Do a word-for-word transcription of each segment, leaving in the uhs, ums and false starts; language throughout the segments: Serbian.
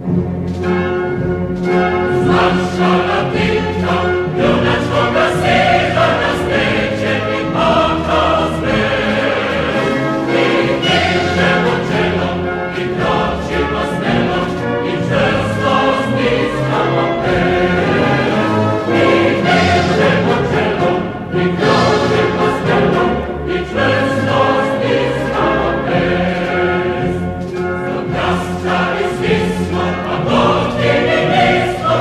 Satisfismo, a voce di Cristo,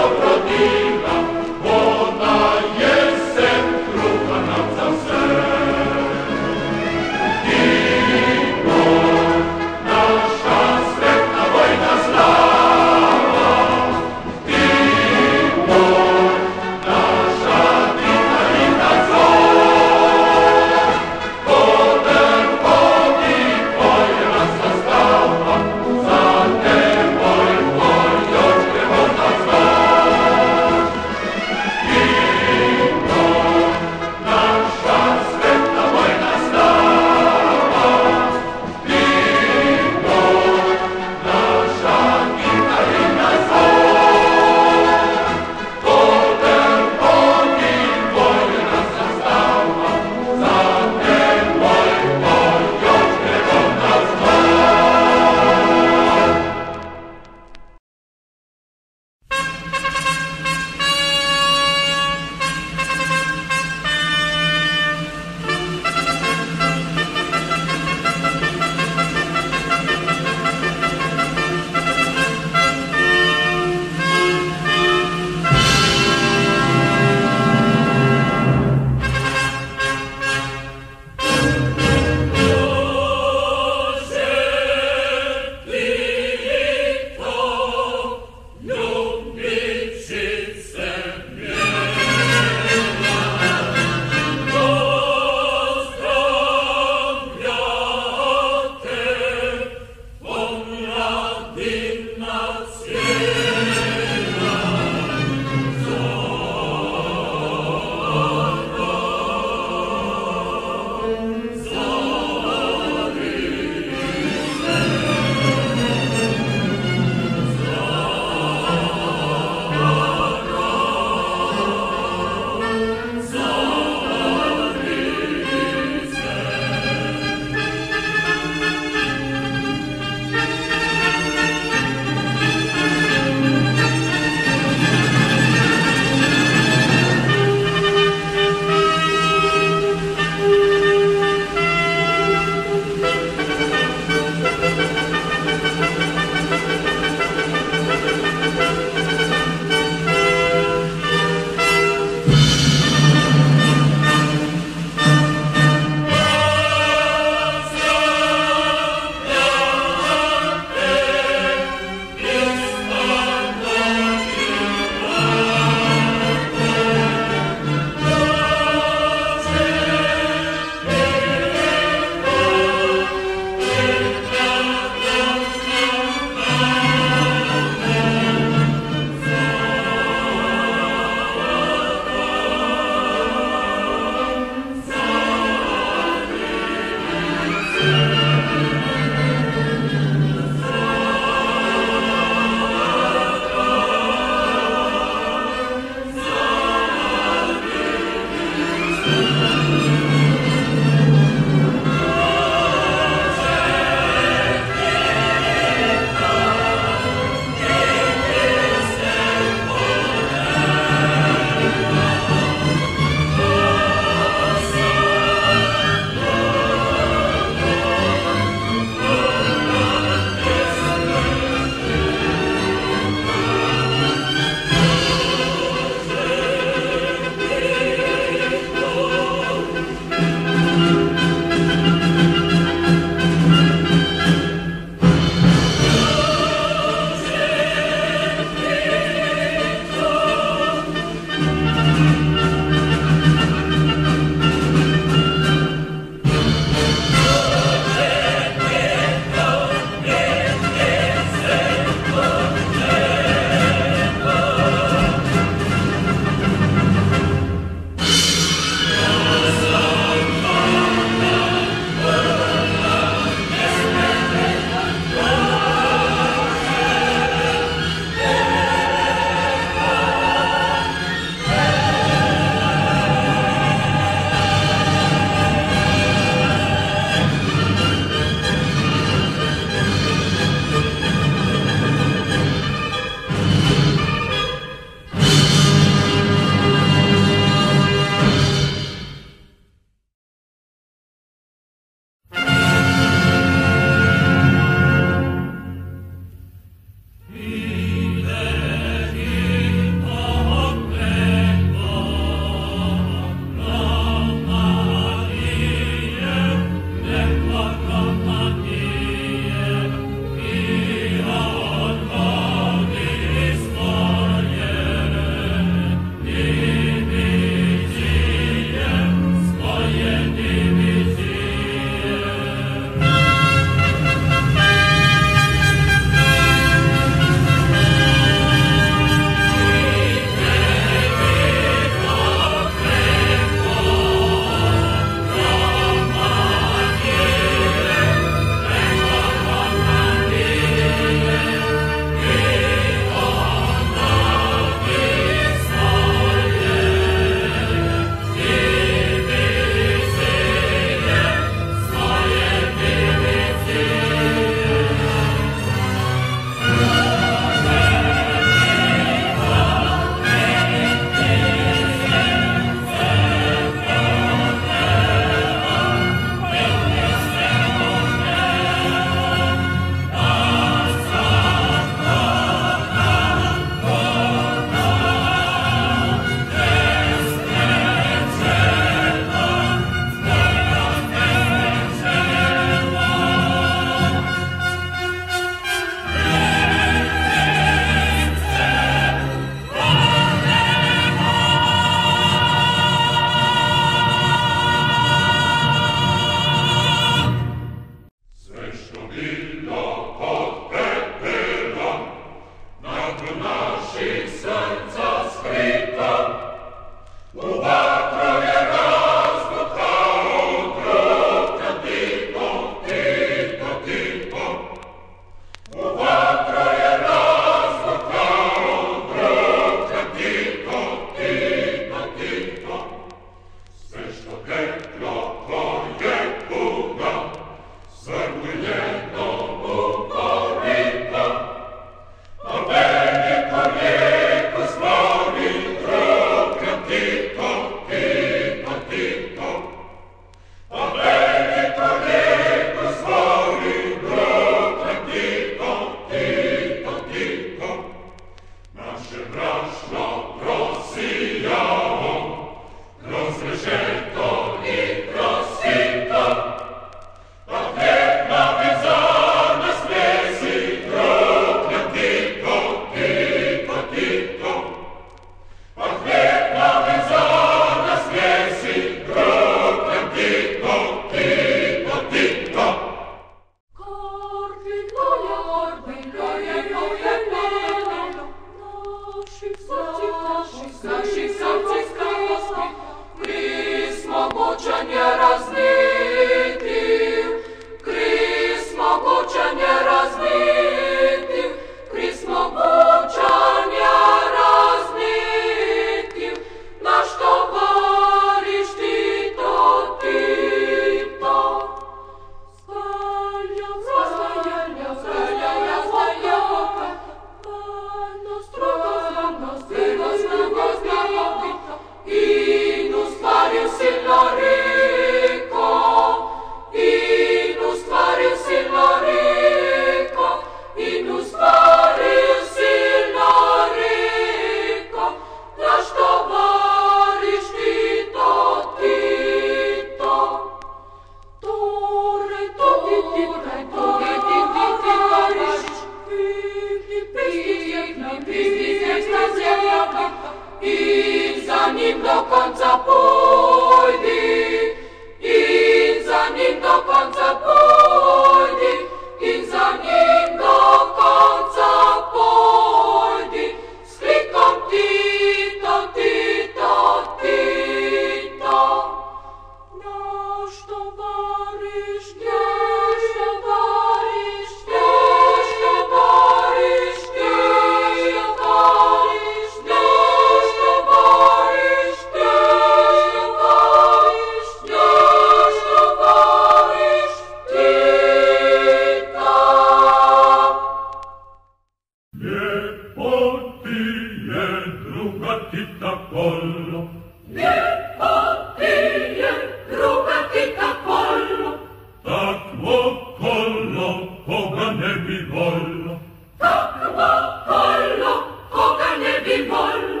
ne bi volilo. Takvo kolo, koga ne bi volilo.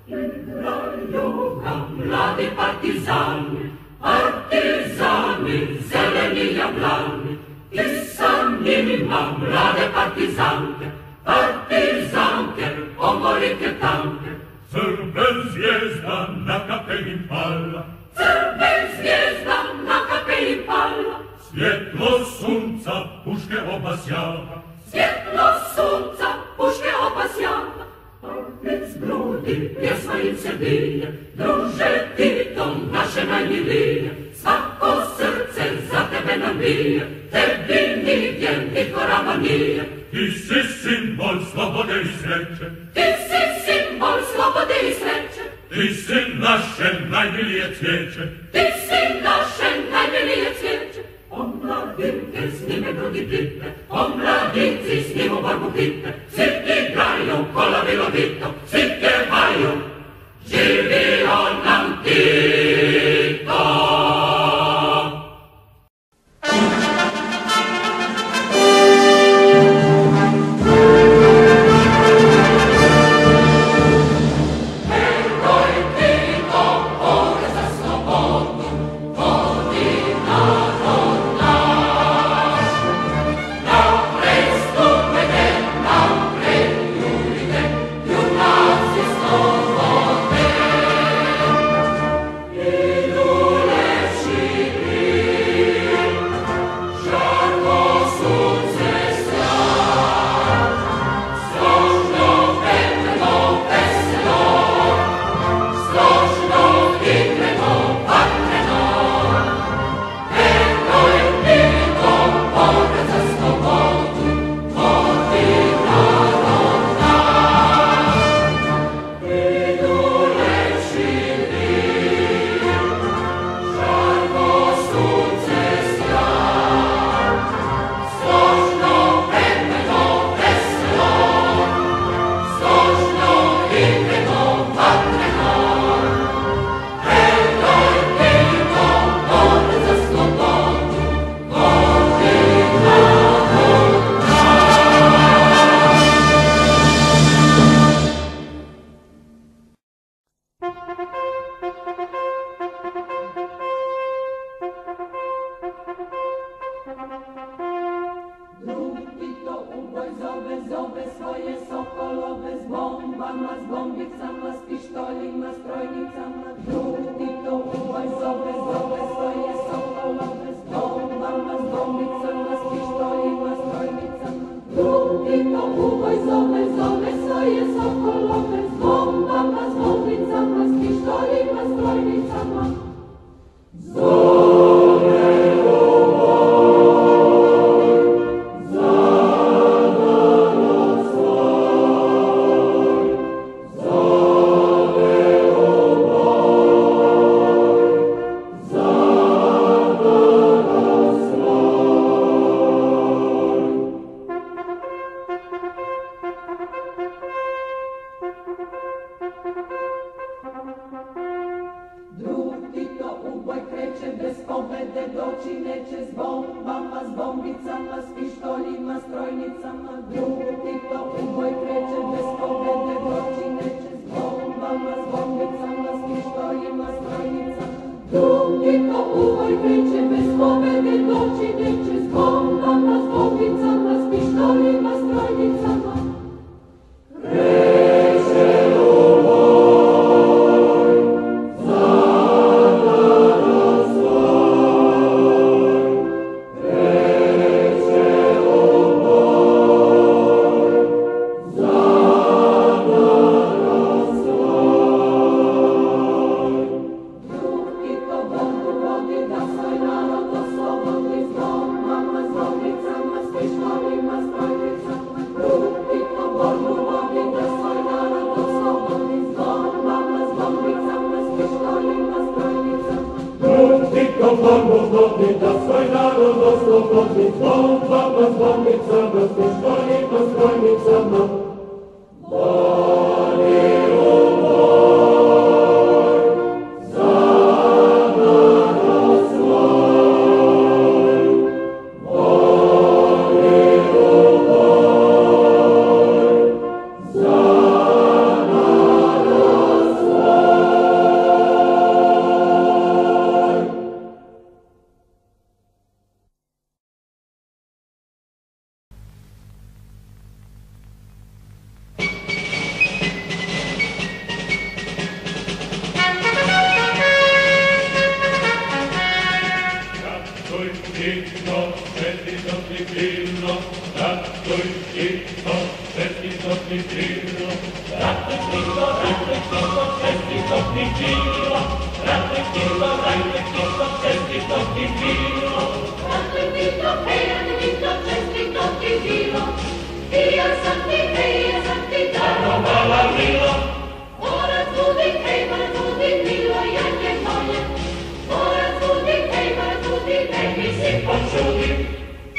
Igraju ga mladi partizani, partizani, zeleni jablani. I sa njima mlade partizanke, partizanke, omorike tanke. Crven zvijezda na kapeli pala, Crven zvijezda na kapeli pala. Svjetlo sunca puške obasjava, Svjetlo sunca puške obasjava. A iz grudi pjesma im se bije, druže ti to naše najmilije. Svako srce za tebe nam bije, tebi nigdje niko ravan nije. Ti si simbol slobode i sreće, Ti si simbol slobode i sreće, ti si naše najmilije cvijeće. Ti si naše najmilije cvijeće. Omladinke s njime grudi pipe, omladinci s njim u borbu pipe. Svi igraju kola vilovito, svi pjevaju, živio nam Tito. Oh grillo, ratto il chitto, vestito di grillo, ratto il chitto, ratto il chitto, vestito di grillo, ratto il chitto, ratto il chitto, vestito di grillo, ratto il chitto, ratto il chitto, vestito di grillo, via santi, via santità, roba la lilla, ora tu di te, ora tu di Dio, e anche noi, ora tu di te, ora tu di te, mi si consumi.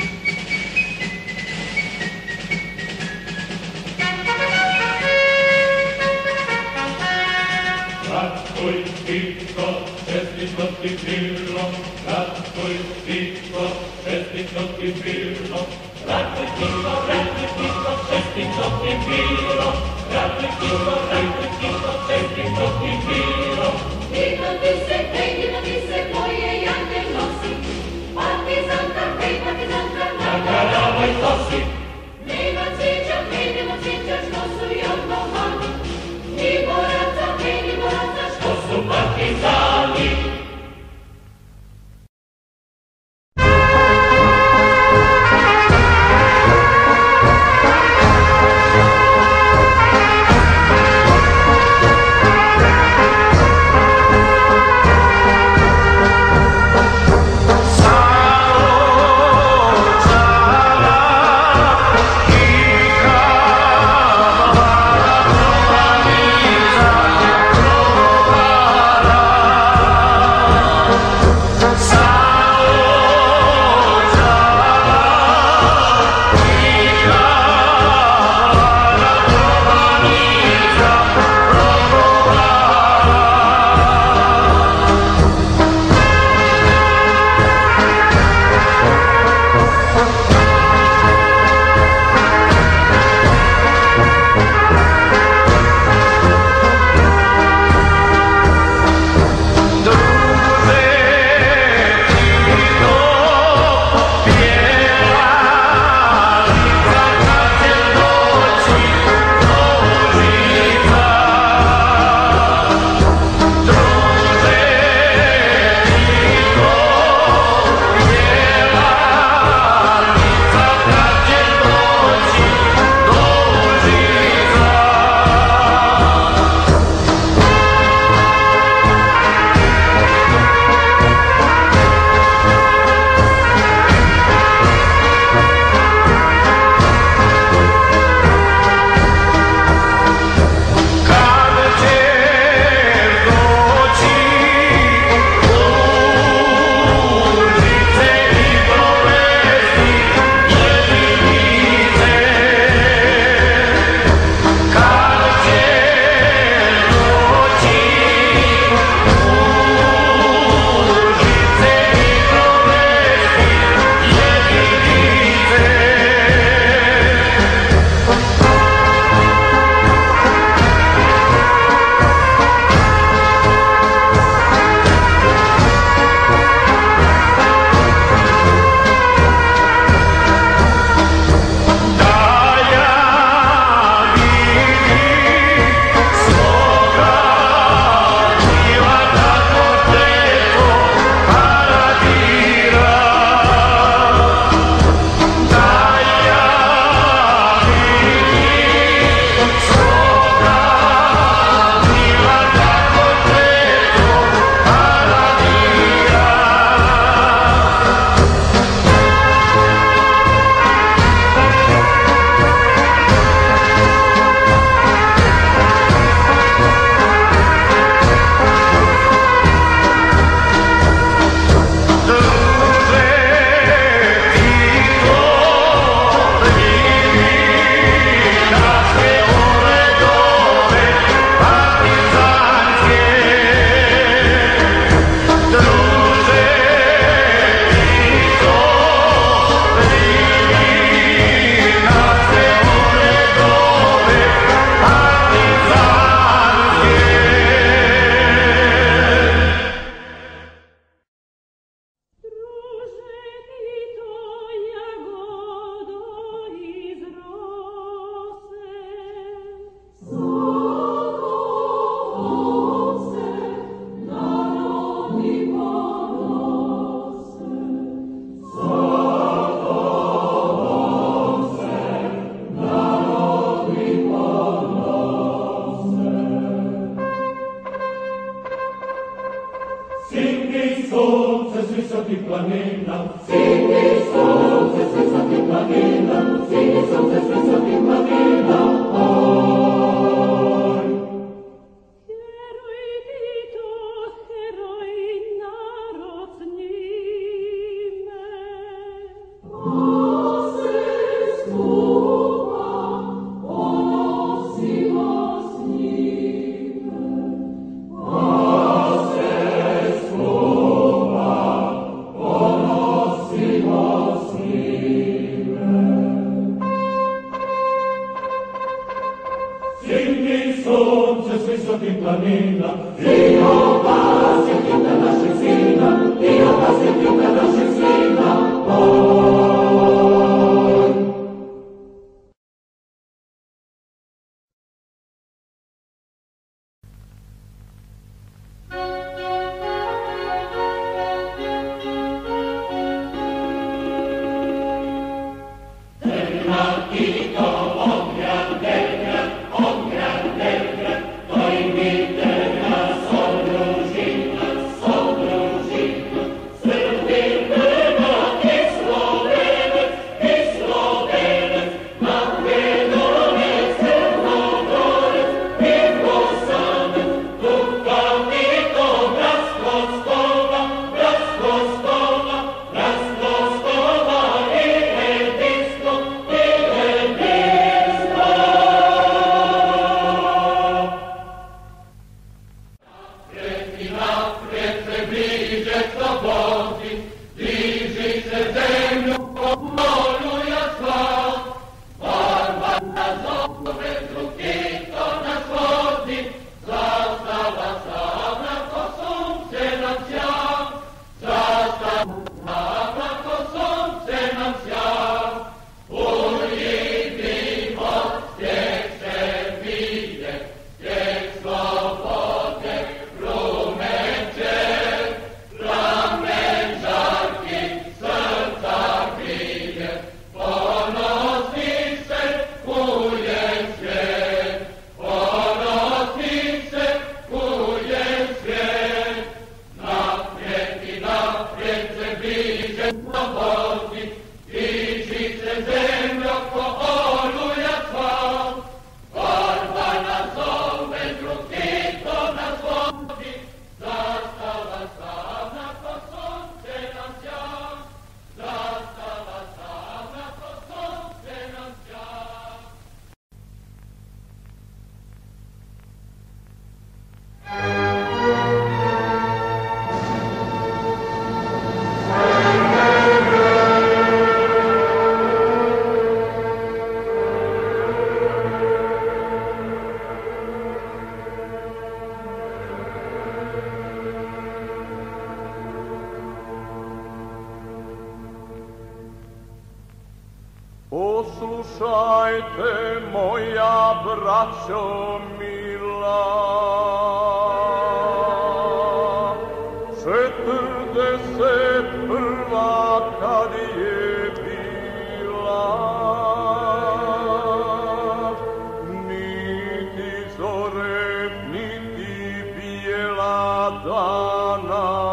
ratto il chitto, vestito di grillo, ratto il chitto, vestito di grillo, ratto il chitto, ratto il chitto, vestito di grillo, ratto il chitto, ratto il chitto, vestito di grillo. Dio disse te, Dio disse poi e anche nostri, partizanta te, partizanta la carava i tossi, nella ciccia te, nella ciccia scosso io non mano, divorazza te, divorazza scosso partigiani. Ciao, ciao. Digni sunce s visokih planina, i obasjetite našeg sina, i obasjetite našeg sina, oj. Poslušajte, moja braćo mila, četrdeset prva kad je bila, niti zore, niti bijela dana,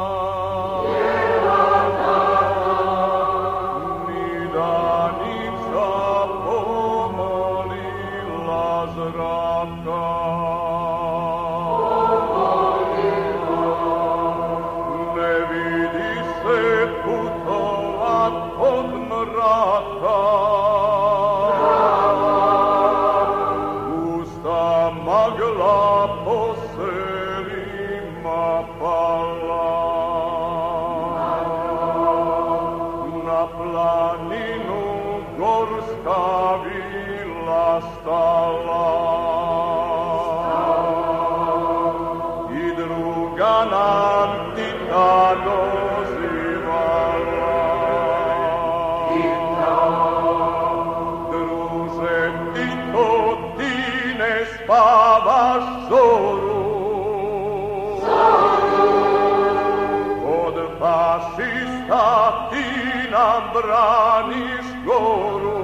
braniš goru,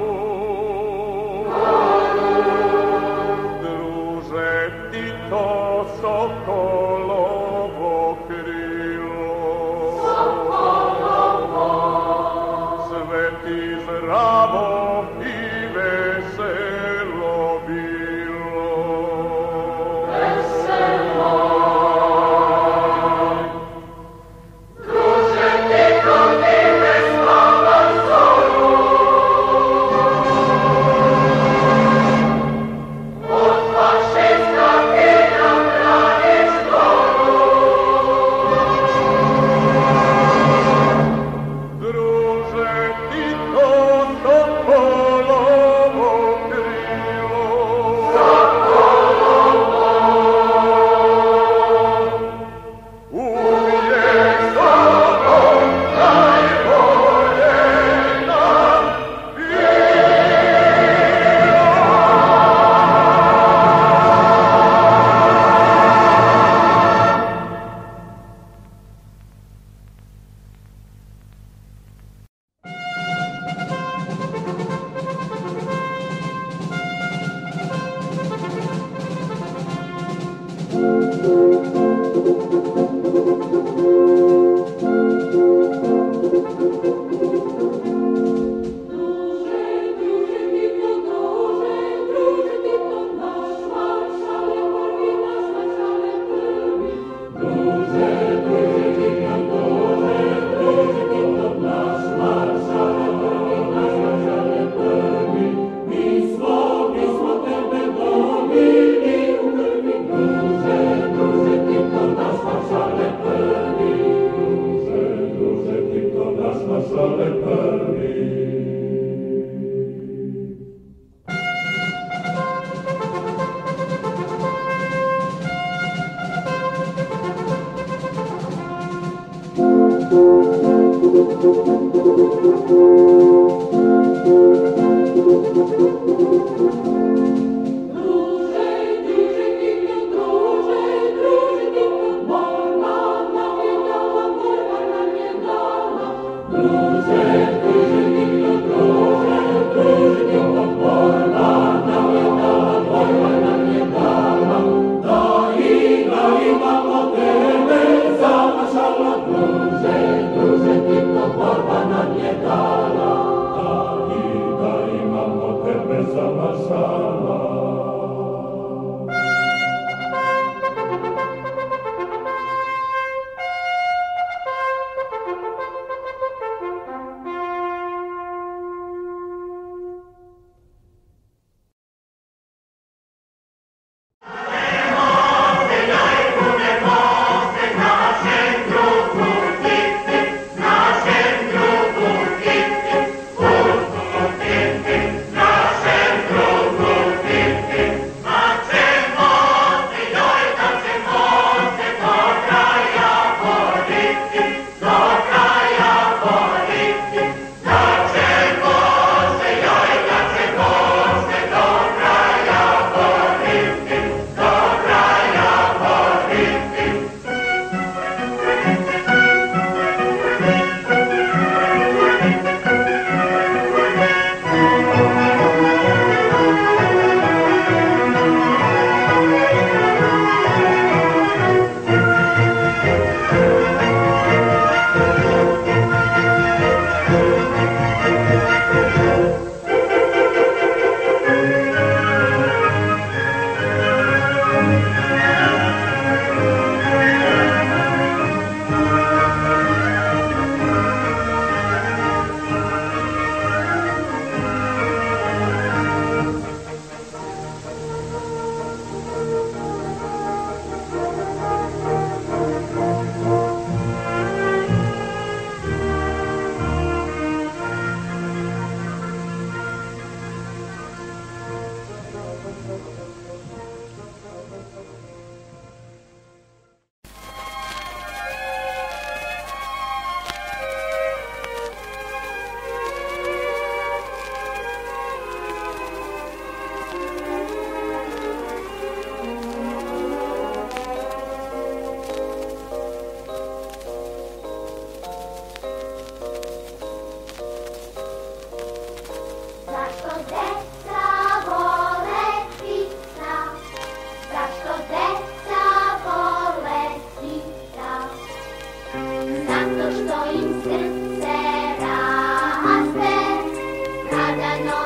druže ti to sokolovo krilo, sve ti zdravo i veselo bilo. Druže ti to ti ne spavaš zoro,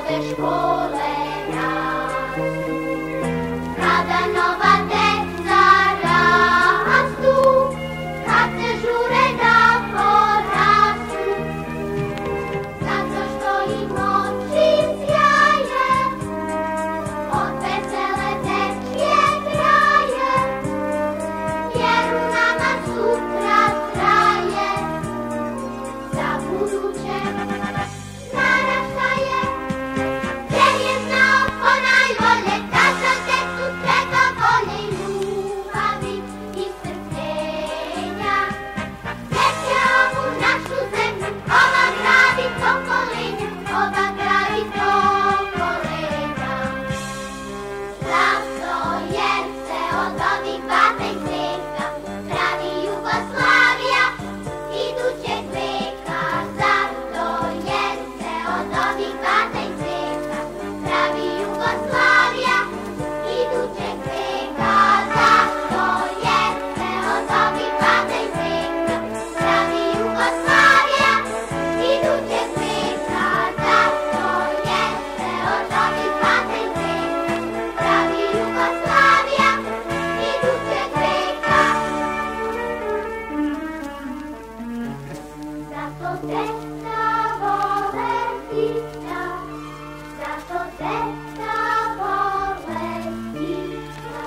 se škole rad. Rada nova deca rastu, kad se žure da porastu. Zato što im oči sjaje, od vesele dečje kraje, jer u nama sutra traje za buduće naraštaje. Jer je znao ko najbolje da za decu treba volje i ljubavi i strpljenja. Deca ovu našu zemlju, ova gradi pokolenja, ova gradi pokolenja. Zato jer se od ovih bata i sveta pravi Jugoslavija idućeg veka. Zato jer se od ovih bata i sveta pravi Jugoslavija idućeg veka. Zato jer se od ovih bata i sveta pravi Jugoslavija idućeg veka. Zato jer se od ovih bata i sveta pravi Jugoslavija idućeg veka. Zato deca vole Tita, zato deca vole Tita.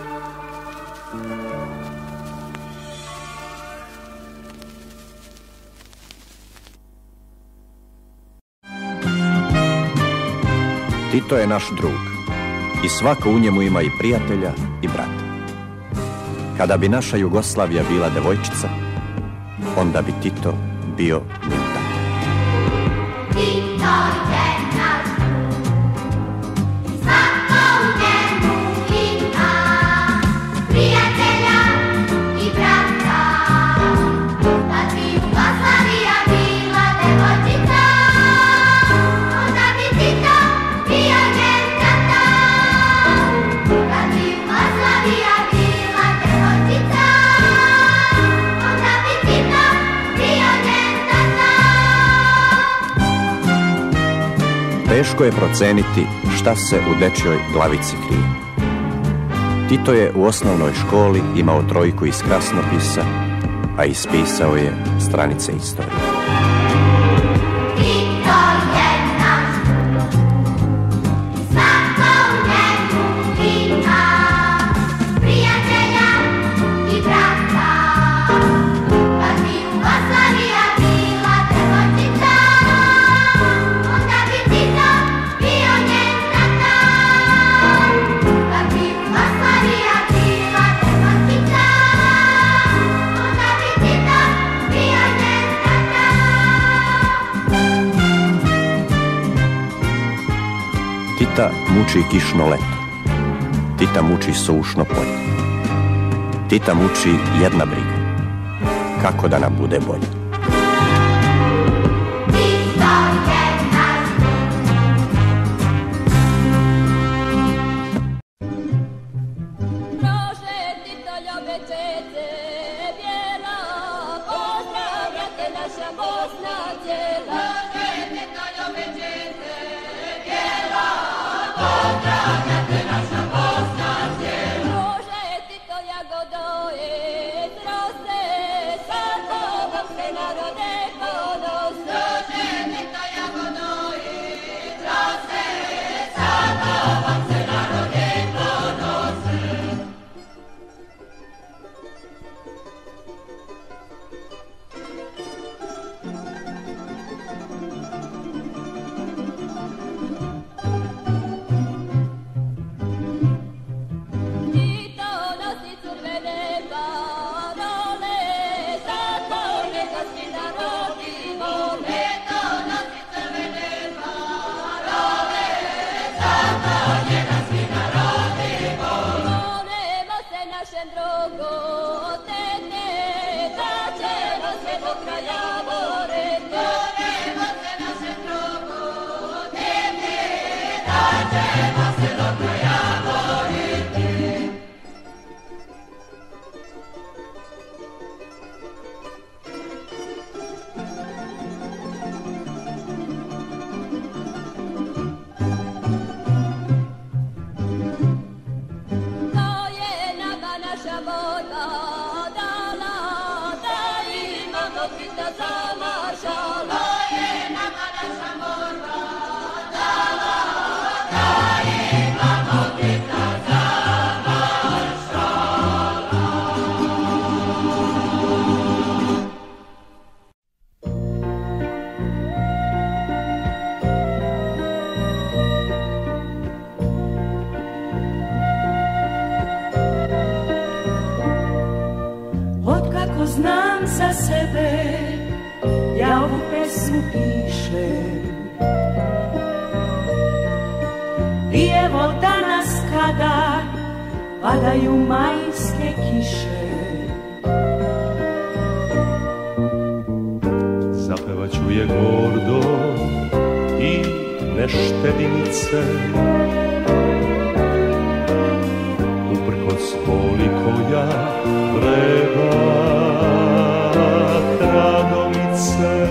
Tito je naš drug i svako u njemu ima i prijatelja i brata. Kada bi naša Jugoslavija bila devojčica, onda bi Tito bio njen tata. Tito je naš drug i svako u njemu ima prijatelja i brata. Kad bi Jugoslavija bila devojčica, onda bi Tito bio njen tata. Kad bi Jugoslavija bila devojčica, onda bi Tito bio njen tata. Teško je proceniti šta se u dečjoj glavici krije. Tito je u osnovnoj školi imao trojku iz krasnopisa, a ispisao je stranice istorije. Tito je naš drug i svako u njemu ima prijatelja i brata. Kad bi Jugoslavija bila devojčica, onda bi Tito bio njen tata. Kad bi Jugoslavija bila devojčica, onda bi Tito bio njen tata. Tita muči kišno leto. Tita muči sušno polje. Tita muči jedna briga. Kako da nam bude bolje? Tito je naš Prože Tito ljube čete bijela, pozdravljate naša Bosna cijela. Prože Tito ljube čete bijela, pozdravljate naša Bosna cijela. Prože Tito jagodoje zroste, sa tobom se za sebe, ja ovu pesmu pišem. I evo danas kada padaju majske kiše, zapevaću je gordo i neštedinice, uprkos boli koja vreba tradomice.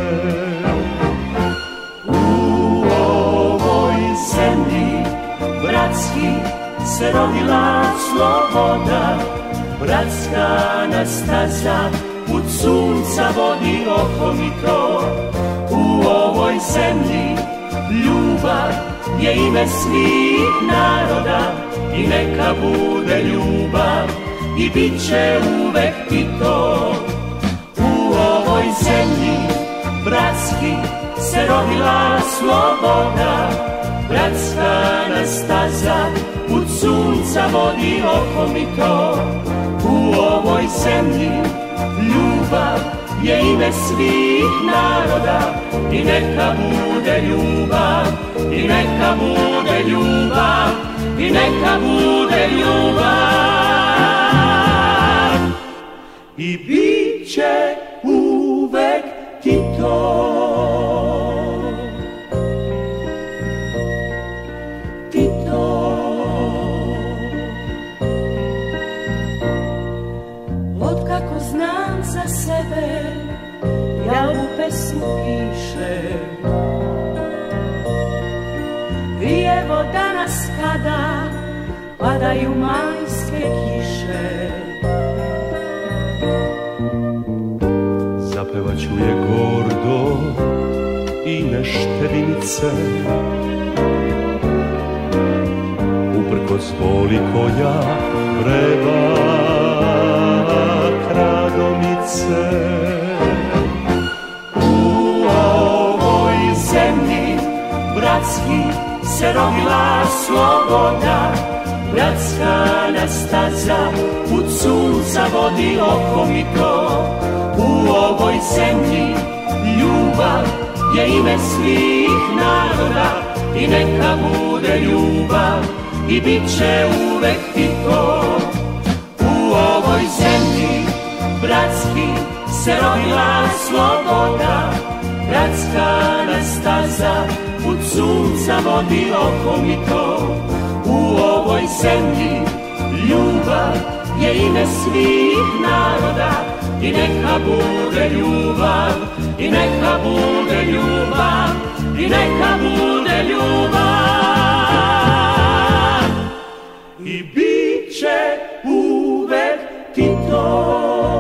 U ovoj zemlji bratski se rodila sloboda, bratska nas staza put sunca vodi okomito. U ovoj zemlji ljubav je ime svih naroda i neka bude ljubav i bit će uvek Tito. U ovoj zemlji bratski se rodila sloboda, bratska nas staza put sunca vodi okomito. U ovoj zemlji ljubav je ime svih naroda i neka bude ljubav, i neka bude ljubav, i neka bude ljubav. I bit će uvek Tito. Za sebe ja ovu pesmu pišem. I evo danas kada padaju majske kiše, zapevaću je gordo i neštedinice, uprkos boli koja vreba tradomice. U ovoj zemlji bratski se rodila sloboda, bratska nas staza put sunca vodi okomito. U ovoj zemlji ljubav je ime svih naroda i neka bude ljubav i bit će uvek Tito. U ovoj zemlji bratski se rodila sloboda, bratska nas staza put sunca vodi okomito. U ovoj zemlji ljubav je ime svih naroda i neka bude ljubav, i neka bude ljubav, i neka bude ljubav. I bit će uvek Tito.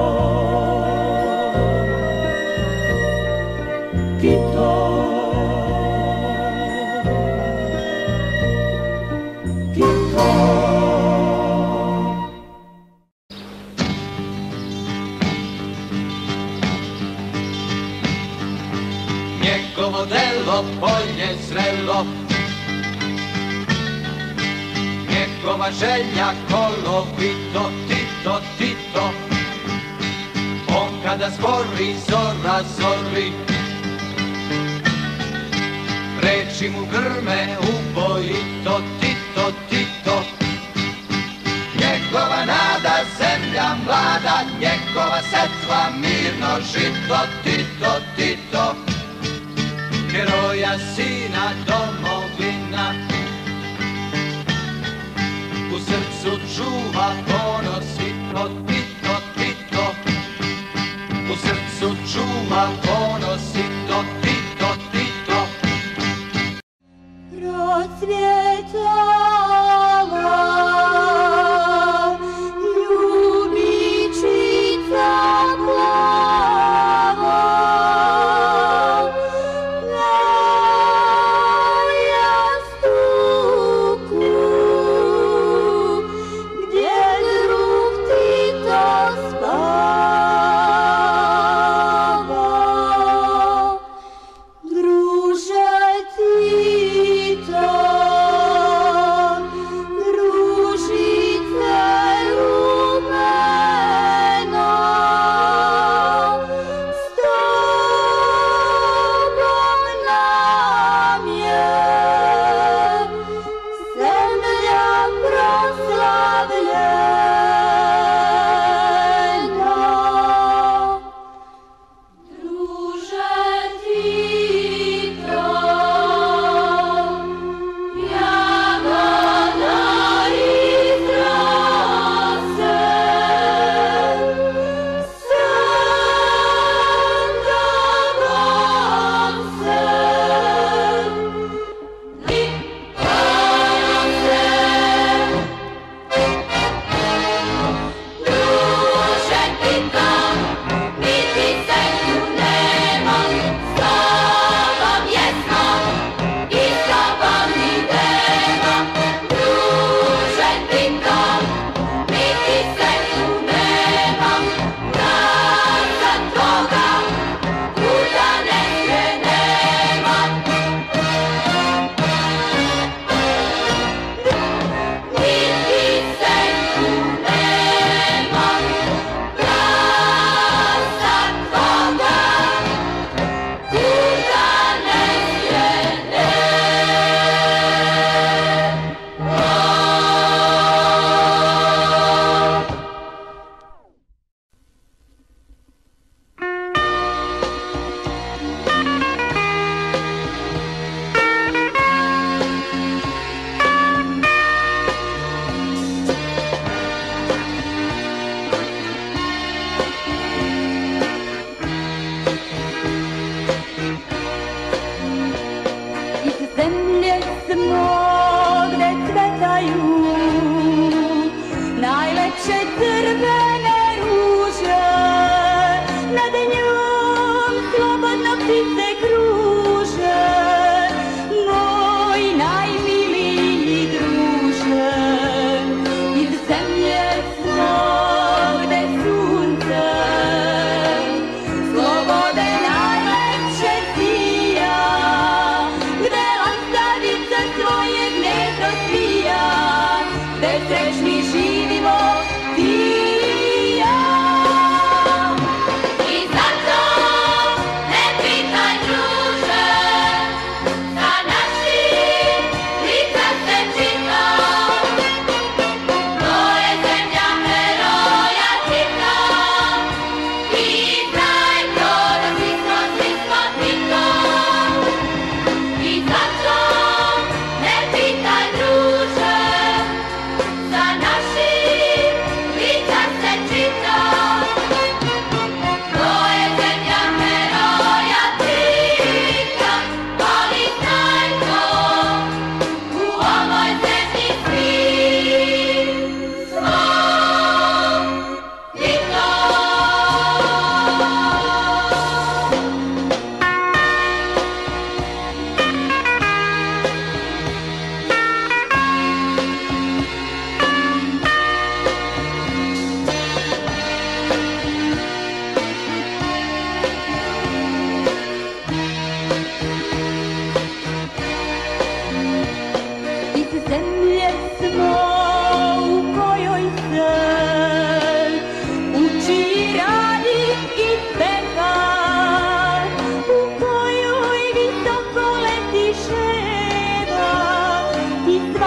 Njegovo delo polje zrelo, njegova želja kolovito, Tito, Tito. On kada zbori, zora zori, reči mu grme ubojito, Tito, Tito. Njegova nada, zemlja mlada, njegova setva, mirno žito, Tito, Tito. Heroja sina domovina, u srcu čuva ponosito, Tito, Tito. U srcu čuva ponosito, Tito, Tito. Procvjetala ljubičica plava, na jastuku gdje drug Tito spava.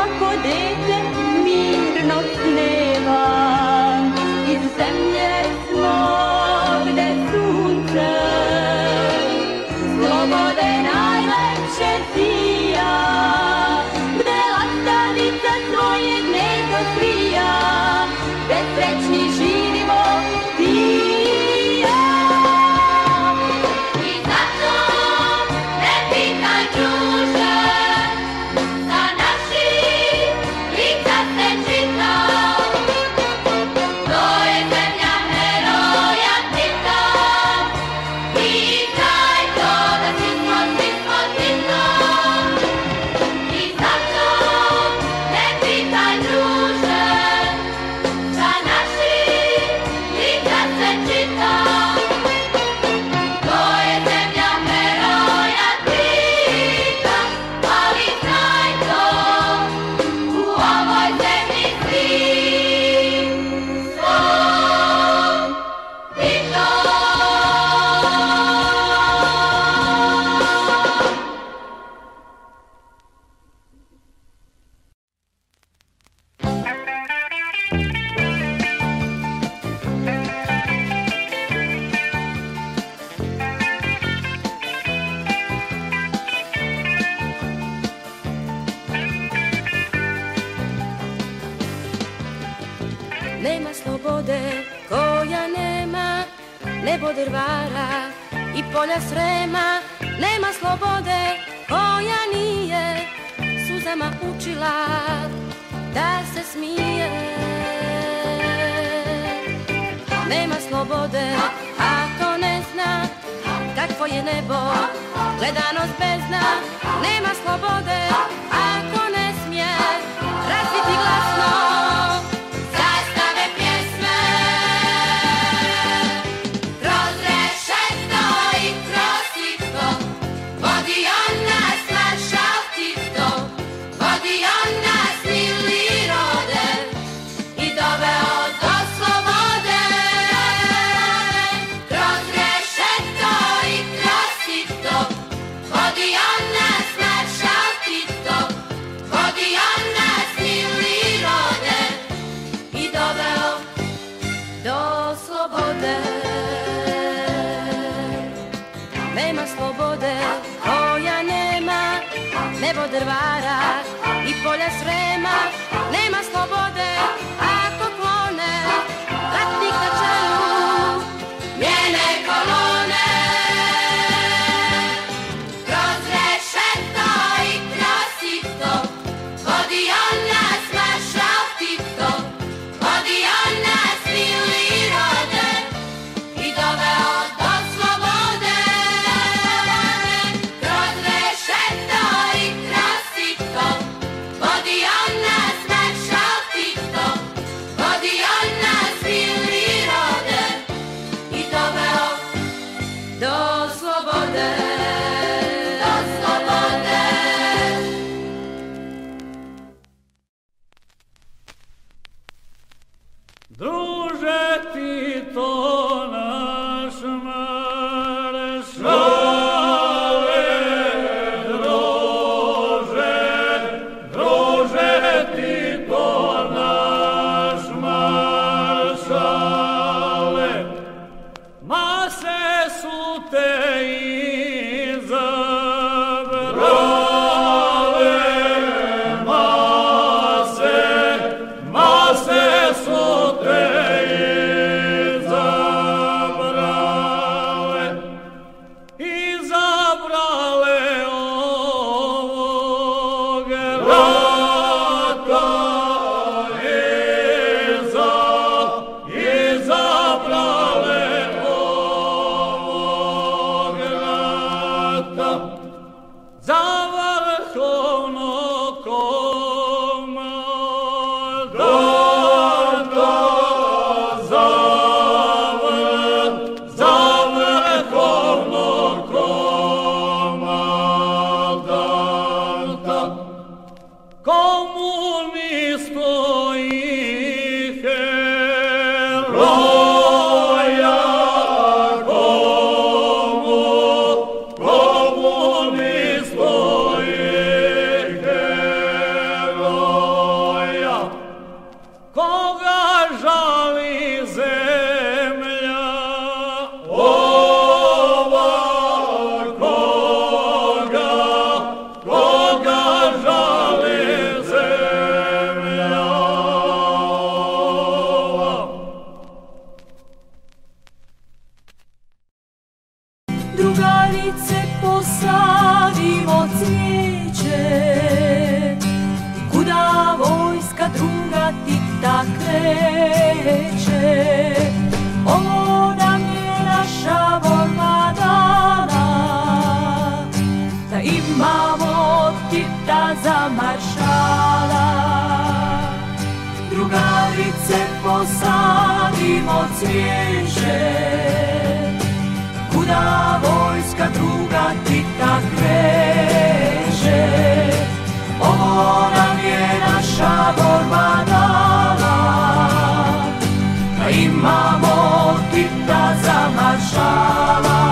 svako dete mirno sneva. Iz zemlje smo gde sunce slobode najlepše sija, gde lastavica svoje gnezdo svija, gde srećni živimo ti i ja. I zato ne pitaj druže, sa naših lica se čita, to je zemlja heroja Tita. Pitaj to da svi smo, svi smo Tito. I zato ne pitaj druže, sa naših lica se čita, to je zemlja heroja Tita. Ali znaj to, u ovoj zemlji svi smo Tito. Nema slobode koja nema nebo drvara i polja Srema. Nema slobode koja nije suzama učila da se smije. Nema slobode, a to ne zna kakvo je nebo, gledanost bezna. Nema slobode ako ne smije razviti glasno Zastave pjesme, kroz rešeto i kroz sito, vodi on nas maršal Tito, vodi on nas mili rode i doveo do slobode. Kroz rešeto i kroz sito, vodi on nas maršal Tito, vodi on nas mili rode i doveo do slobode. Nema slobode koja nema nebo drvara i polja Srema. Nema slobode ako klone ratnik na čelu njene kolone. Kroz rešeto i kroz sito, vodi on nas maršal Tito, vodi on nas mili rode i doveo do slobode. Kroz rešeto i kroz sito, vodi on nas maršal Tito, vodi on nas mili rode i doveo do slobode. do slobode. Druže Tito naš maršale, druže, druže Tito naš maršale, mase su te izabrale, mase, mase su te izabrale, izabrale ovog rata, iza, izabrale ovog rata, za vrhovnog komandanta, za vrh, za vrhovnog komandanta, komunisto i heroja, komu, komunisto i heroja. Tita kreće. Ovo nam je naša borba dana, da imamo Tita za maršala. Drugarice, posadimo cvijeće, kuda vojska druga Tita kreće. Ovo nam je naša borba dala, da imamo Tita za maršala.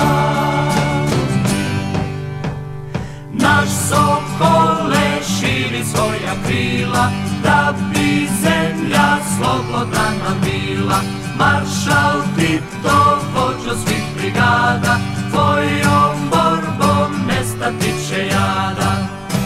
Naš Sokole širi svoja krila, da bi zemlja slobodna nam bila. Maršal Tito, vođo svih brigada, tvojom borbom nestati će jada.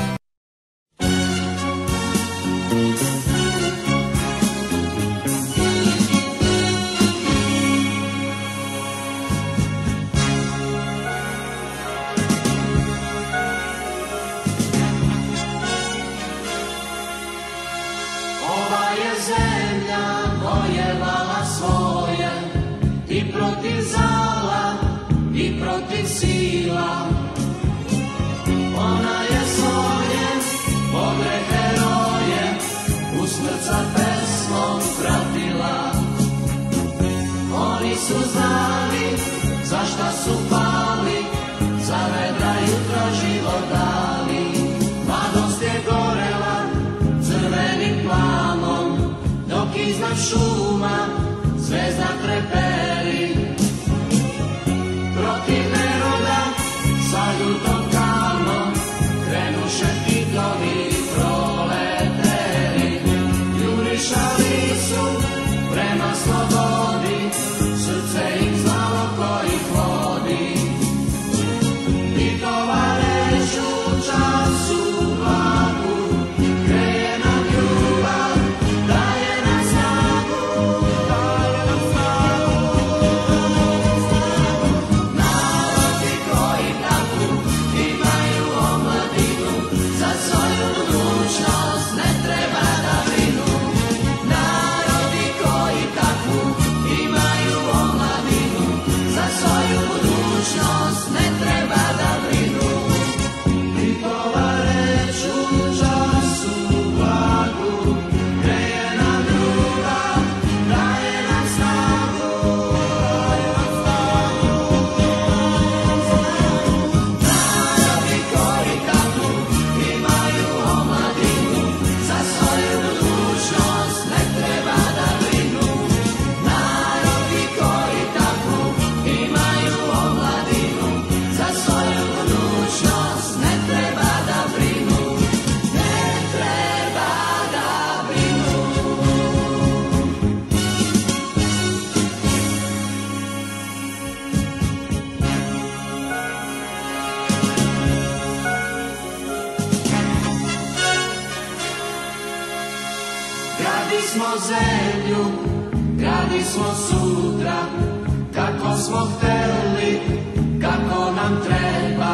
Ova je zemlja vojevala svoje, i protiv zala, i protiv sila. Ona je svoje bogre heroje u srca pesmom pratila. Oni su znali za šta su pali, za vedra jutra život dali. Mladost je gorela crvenim plamom, dok iznad šuma zvezda treperi. Protiv neroda sa ljutom kamom krenuše Titovi proleteri. Jurišali su prema slobodi, srce im znalo ko ih vodi. Titova reč u času blagu kreje nam ljubav, daje nam snagu, daje nam snagu. Narodi koji takvu imaju omladinu, za svoju budućnost ne treba da brinu. Narodi koji takvu imaju omladinu, za svoju budućnost ne treba da brinu. Titova reč u času blagu kreje nam ljubav, daje nam snagu, daje nam snagu. Narodi koji takvu imaju omladinu, za svoju budućnost ne treba da brinu. Narodi koji takvu imaju omladinu, za svoju budućnost ne treba da brinu, ne treba da brinu. Gradismo zemlju, gradismo sutra, kako smo hteli, kako nam treba.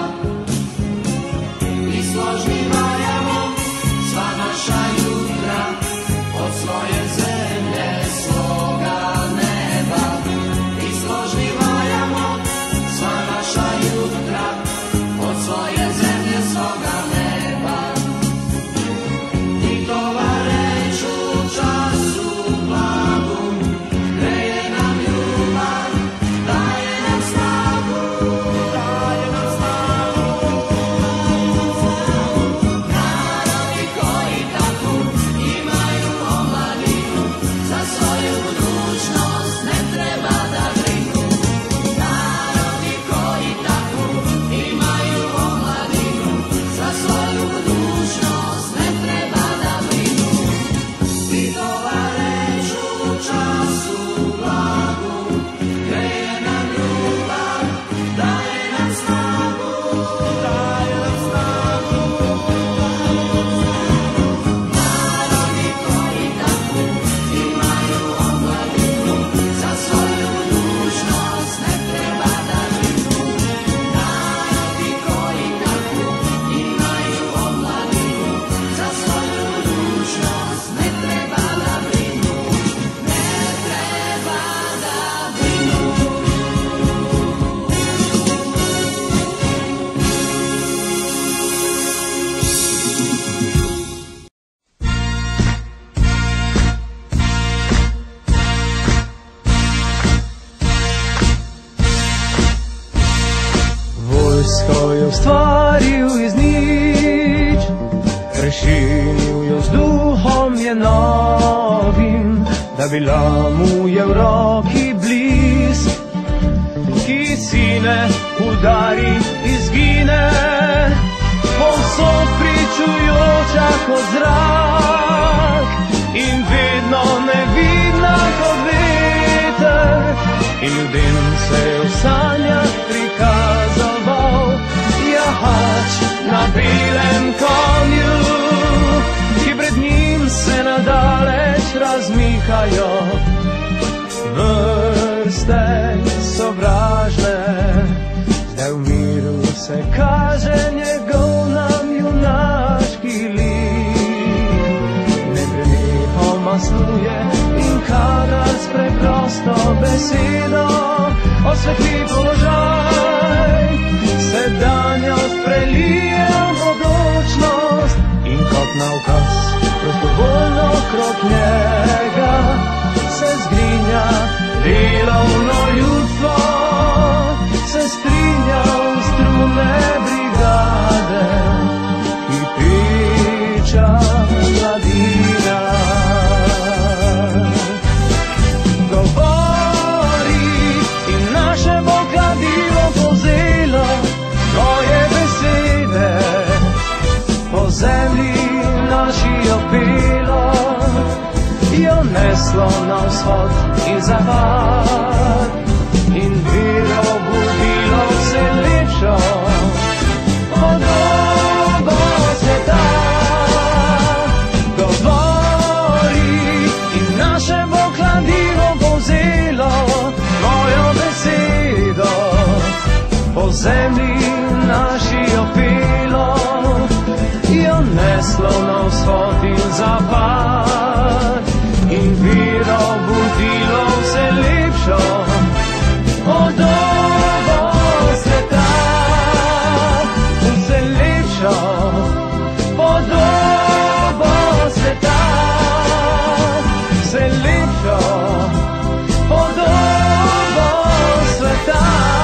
I složni valjamo sva naša jutra, od svoje zemlje, svoga neba. I složni valjamo sva naša jutra, od svoje zemlje, svoga neba. Titova reč u času blagu kreje nam ljubav, daje nam snagu, daje nam snagu. je novim, da bila mu je v roki bliz, ki sine udari, izgine, povsod pričujoča kot zrak in vedno nevidna kot veter. In ljudem se je v sanjah prikazoval jahač na belem konju, ki pred njim se nadaleč razmihajo vrste sovražne. Zdaj v miru se kaže njegov nam junaški lik, neprenehoma snuje in kadar s preprosto besedo osvetli položaj, sedanjost prelije v bodočnost in kot na ukaz prostovoljno krog njega se zgrinja delovno ljudstvo, se strinja v strume brigade, ki priča mladina. Govori in naše bo kladivo povzelo tvoje besede, po zemlji naši opelo, jo neslo na vzhod in zapad in vero budilo vse lepšo podobo sveta. Govori in naše bo kladivo povzelo tvojo besedo, po zemlji naši opelo, jo neslo na vzhod in zapad in vero budilo vse lepšo podobo sveta, vse lepšo podobo sveta, vse lepšo podobo sveta.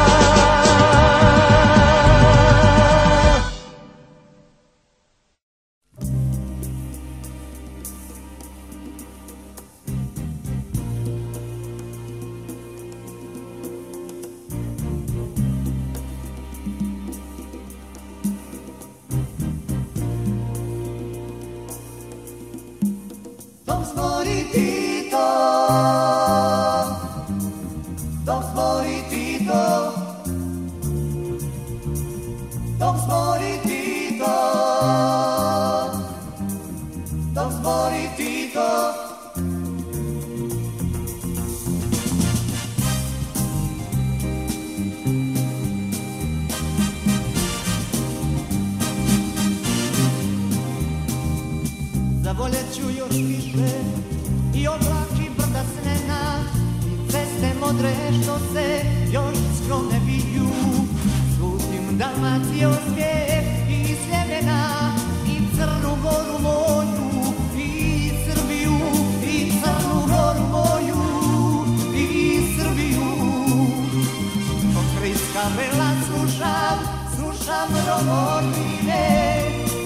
Zavoljeću još više i oblaki brda snena i ceste modre što se još skromne viju. Slutim Dalmaciju smijeh i Sljemena i Crnu Goru moju i Srbiju i Crnu Goru moju i Srbiju. Pokrijska vela slušam, slušam rovodine,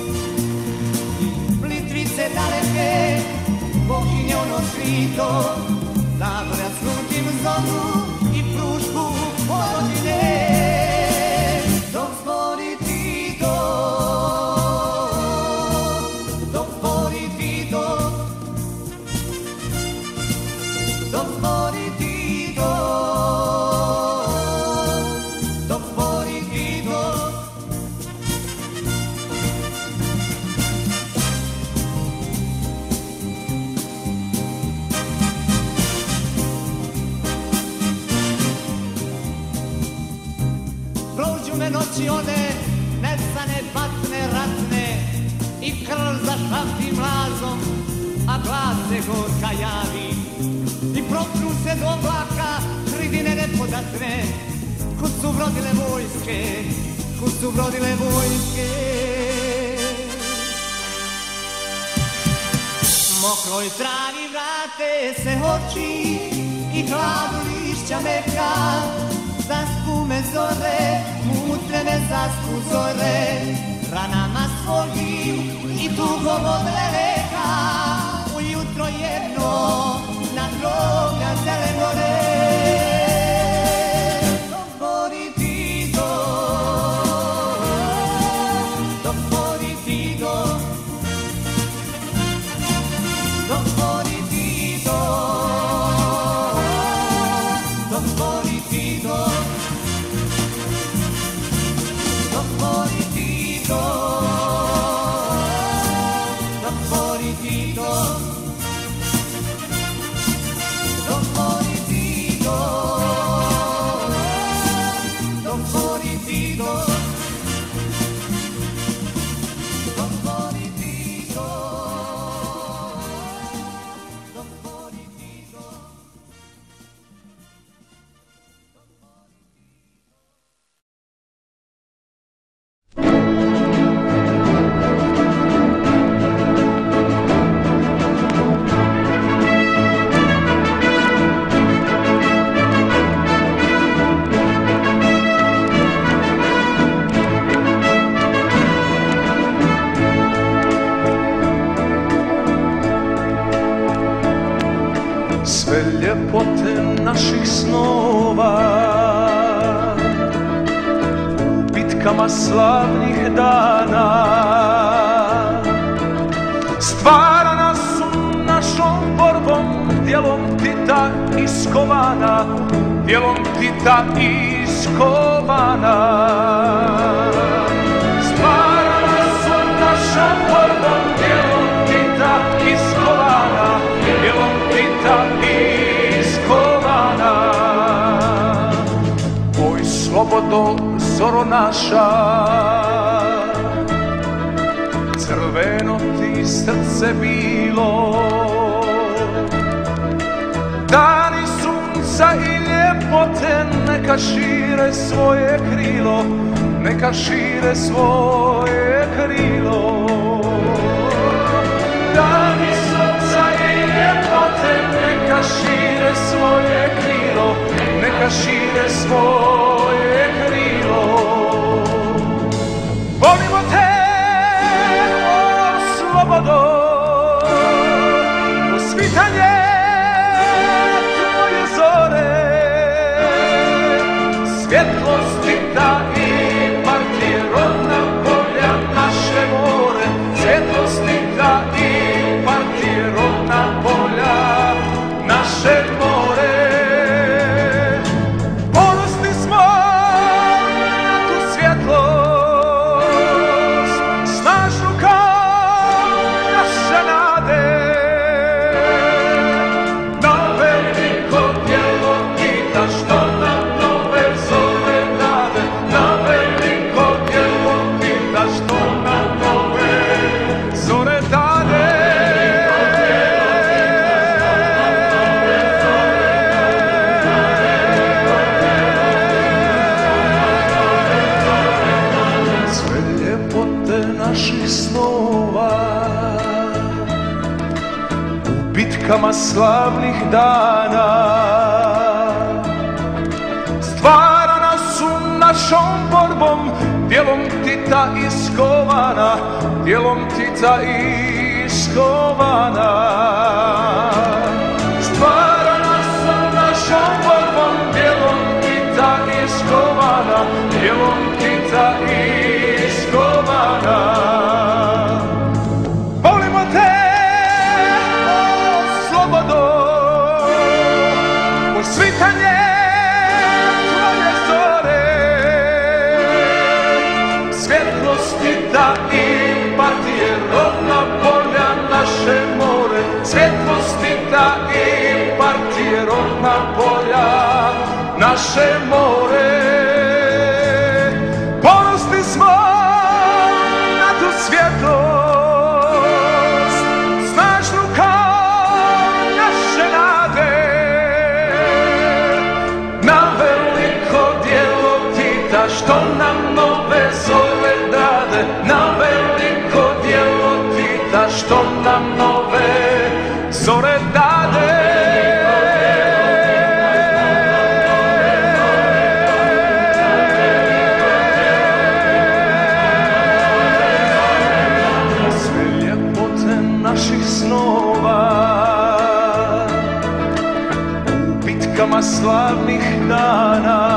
Plitrice daleke, Bohinje ono skrito, Zaborac slutim zoru i Prušku Vojvodine. Dok spori Tito, dok spori Tito, dok spori Tito, dok spori Tito. Prođu me noći one, nesane, patne, ratne, i krv zašapti mlazom, a glas se gorka javi. I protru se do oblaka hridine nepodatne, kud su brodile vojske, kud su brodile vojske. Mokroj travi vrate se oči i glavu lišća meka, zaspu me zore, mutre me zaspu zore, ranama svojim i tugom od leleka. U voli Tito, dok voli Tito, dok voli Tito, dok voli Tito, dok voli Tito. Sve ljepote naših snova u bitkama slavnih dana stvarana su našom borbom, djelom Tita iskovana, djelom Tita iskovana. Stvarana su našom borbom, djelom Tita iskovana, djelom Tita iskovana. Oj, slobodo, zoro naša, crveno ti srce bilo. Dani sunca i ljepote neka šire svoje krilo, neka šire svoje krilo. Dani sunca i ljepote neka šire svoje krilo, neka šire svoje krilo. Volimo te, o slobodo, o svitanje tvoje zore, svjetlosti ta i partije, rodna polja, naše more, svjetlosti ta i partije, rodna polja, naše more. Ponosni smo na tu svjetlost, snažnu kao naše nade. Na veliko djelo Tita što nam nove zore dade, na veliko djelo Tita što nam nove zore dade. Sve ljepote naših snova u bitkama slavnih dana stvarana su našom borbom, djelom Tita iskovana, djelom Tita iskovana. Stvarana su našom borbom, djelom Tita iskovana, djelom Tita iskovana. Volimo te, o slobodo, o svitanje tvoje zore, svjetlost Tita i partije, rodna polja, naše more, svjetlost Tita i partije, rodna polja, naše more. Ponosni smo na tu svjetlost, snažnu kao naše nade. Na veliko djelo Tita što nam nove zore dade, na veliko djelo Tita što nam nove zore dade. Naših snova u bitkama slavnih dana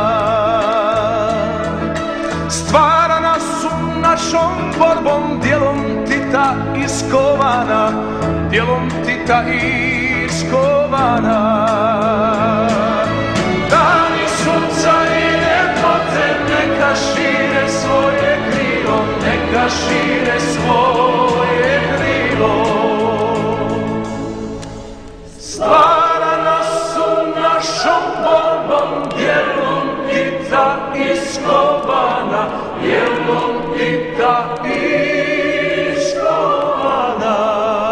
stvarana su našom borbom, djelom Tita iskovana, djelom Tita iskovana. Dani sunca i ljepote neka šire svoje krilo, neka šire svoje krilo. Tita iškovana.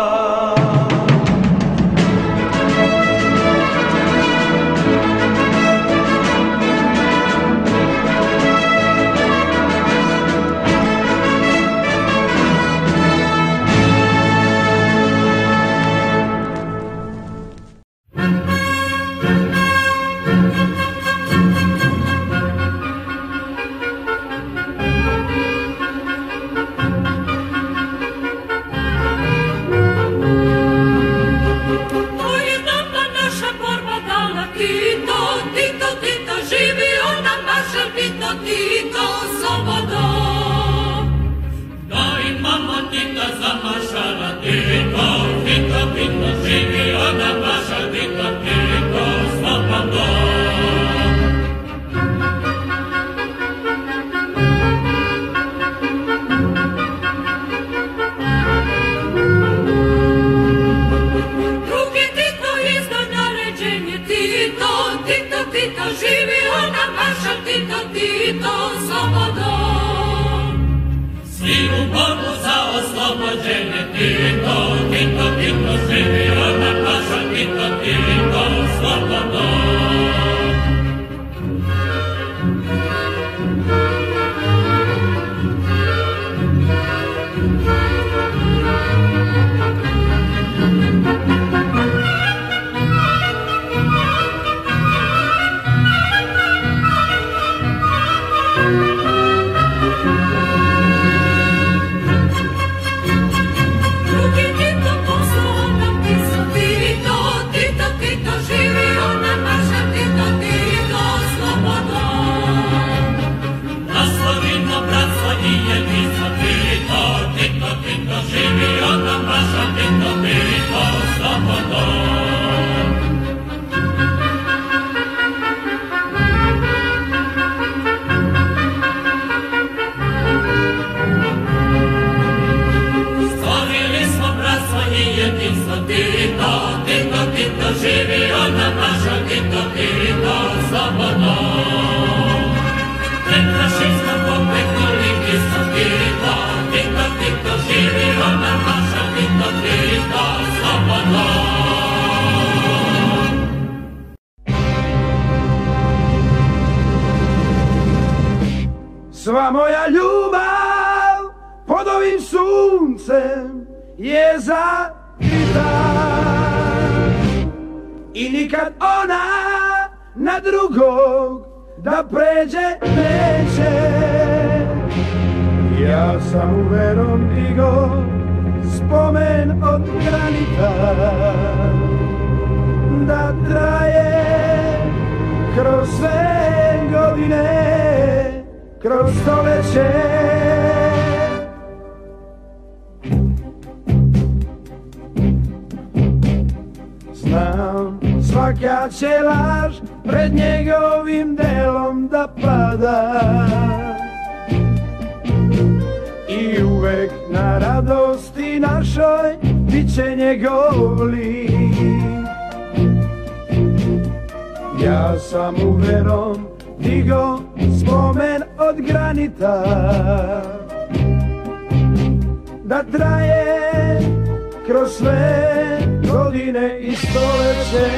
Sva moja ljubav pod ovim suncem je zakrita i nikad ona na drugog da pređe neće. Ja sam u verom digo spomen od granita da traje kroz sve godine, kroz stoljeće. Znam, svaka će laž pred njegovim delom da pada i uvek na radosti našoj bit će njegov lik. Ja sam u verom digo spomen od granita da traje kroz sve godine i stoljeće.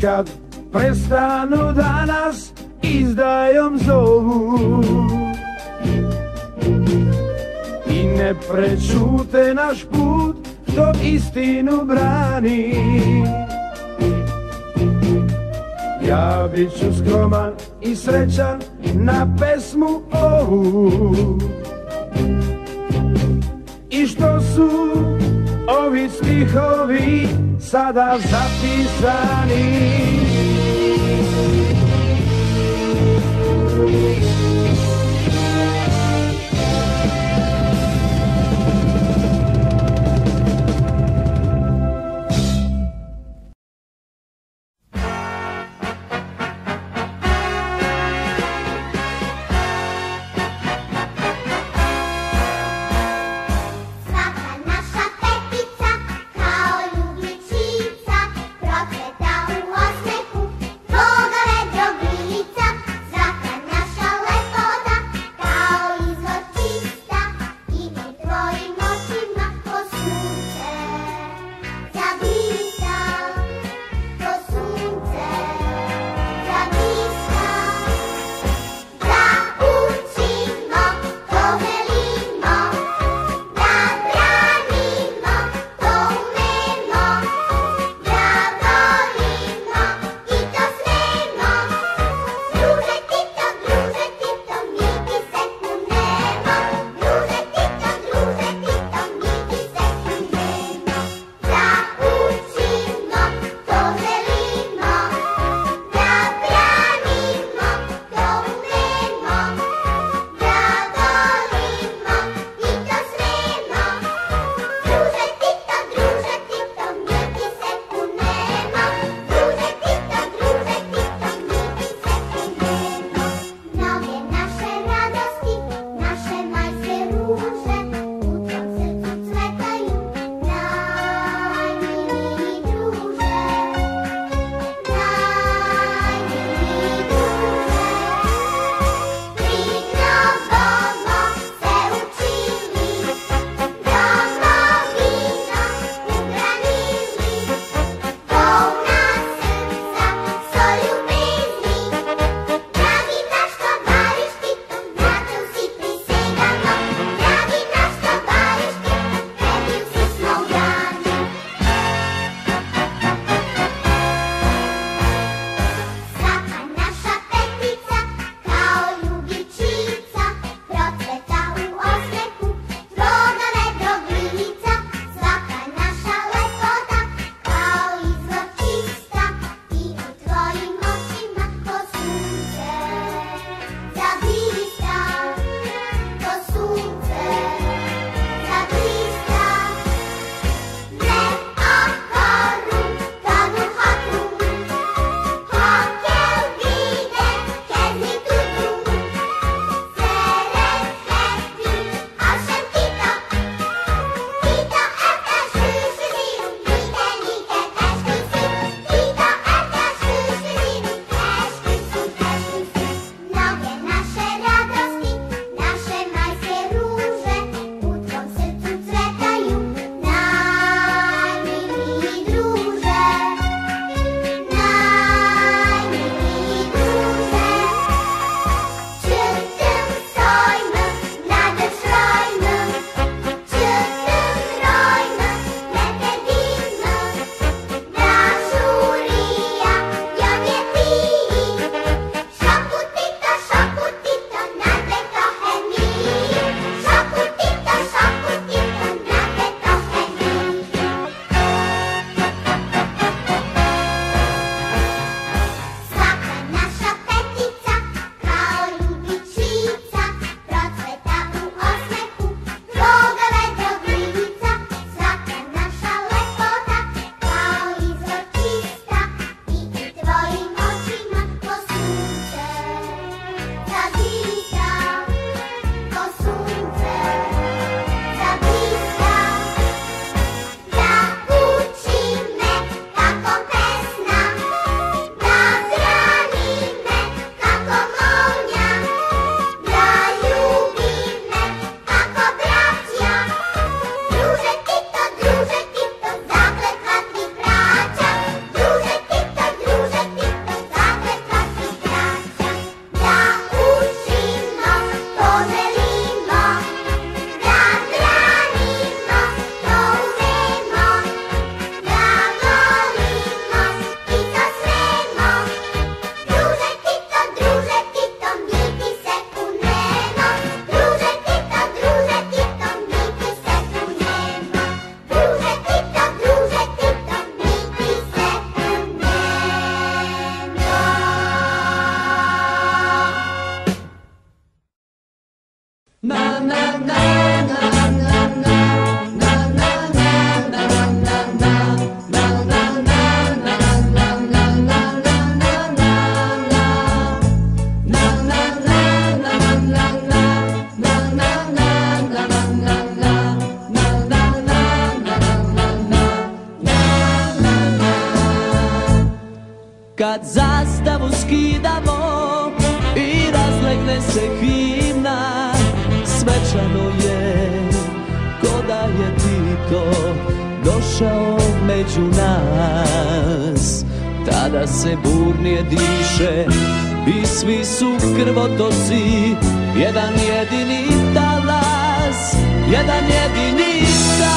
kad prestanu da nas izdajom zovu i ne prečute naš put dok istinu brani. Ja bit ću skroman i srećan na pesmu ovu. I što su ovi stihovi sada zapisani? Procveta u osmehu, Boga vedrog milica, svaka naša lepa kad zastavu skidamo i razlegne se himna, svečano je ko da je Tito došao među nas. Tada se burnije diše i svi su krvotoci, jedan jedini talas, jedan jedini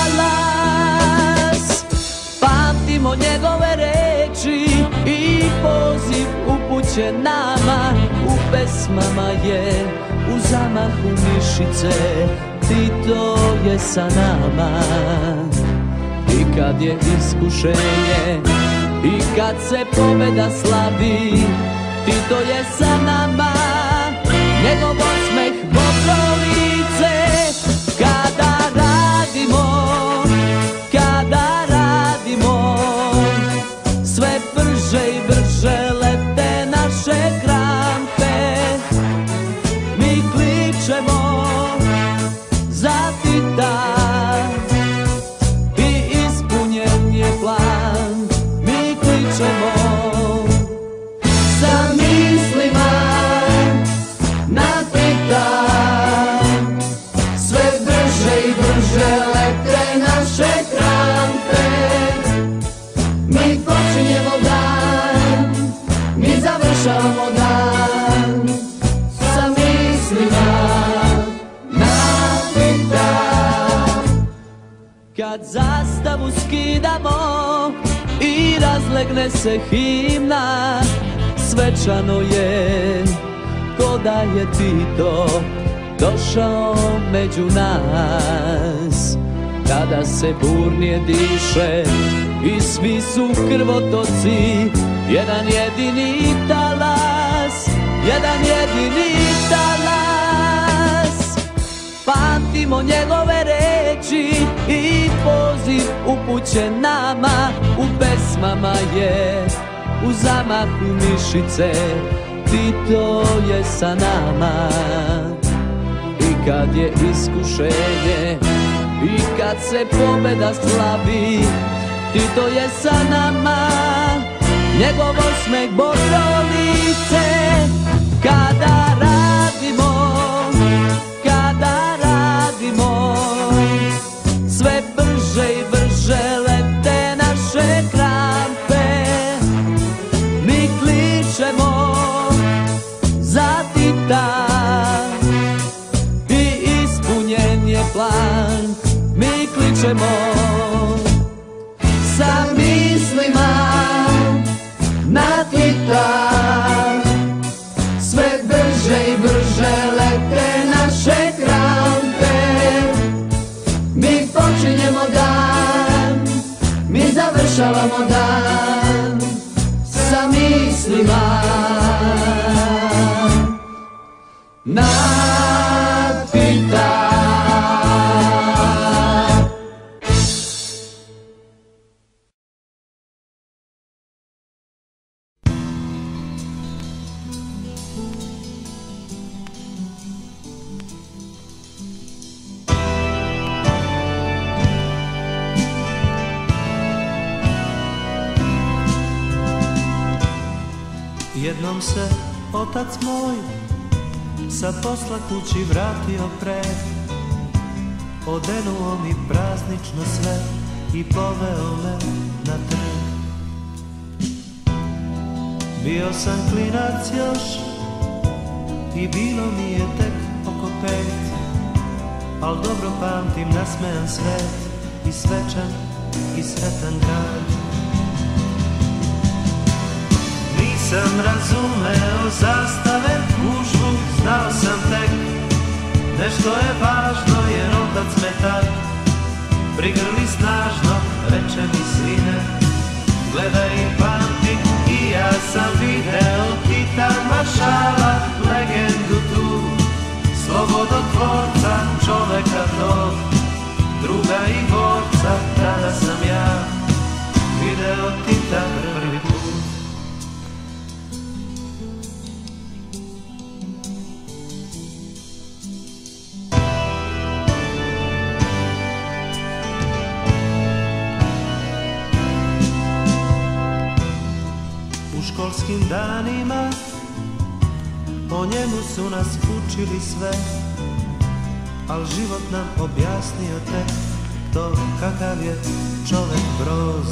talas. Pamtimo njegove reči i poziv upućen nama, u pesmama je u zamahu mišice, Tito je sa nama. I kad je iskušenje i kad se pobeda slavi, Tito je sa nama, njegov osmeh modro lice. Kada radimo, kada radimo, sve brže i brže lete naše krampe. Mi kličemo za Tita i ispunjen je plan. Mi kličemo sa mislima na Tita, sve brže i brže lete naše krampe. Mi počinjemo dan, mi završavamo dan, sa mislima na Tita. Kad zastavu skidamo i razlegne se himna, svečano je ko da je Tito došao među nas. Tada se burnije diše i svi su krvotoci, jedan jedini talas, jedan jedini talas. Pamtimo njegove reči i poziv upućen nama, u pesmama je u zamahu mišice, Tito je sa nama. I kad je iskušenje i kad se pobeda slavi, Tito je sa nama, njegov osmeh bodro lice. Kada radimo, kada radimo, sve brže i brže lete naše krampe. Mi kličemo za Tita i ispunjen je plan. Mi kličemo sa mislima na Tita, sve brže i brže lete naše krampe. Mi počinjemo dan, mi završavamo dan, sa mislima na Tita. Jednom se otac moj sa posla kući vratio pre, odenuo mi praznično sve i poveo me na trg. Bio sam klinac još i bilo mi je tek oko pet, al dobro pamtim nasmejan svet i svečan i sretan grad. Nisam razumeo zastave, gužvu, znao sam tek nešto je važno jer otac me tad prigrli snažno, reče mi sine, gledaj i pamti, i ja sam video Tita maršala, legendu tu, slobodotvorca, čoveka tog, druga i borca, tada sam ja video Tita prvi put. školskim danima, o njemu su nas učili sve, al život nam objasnio tek to kakav je čovek broz.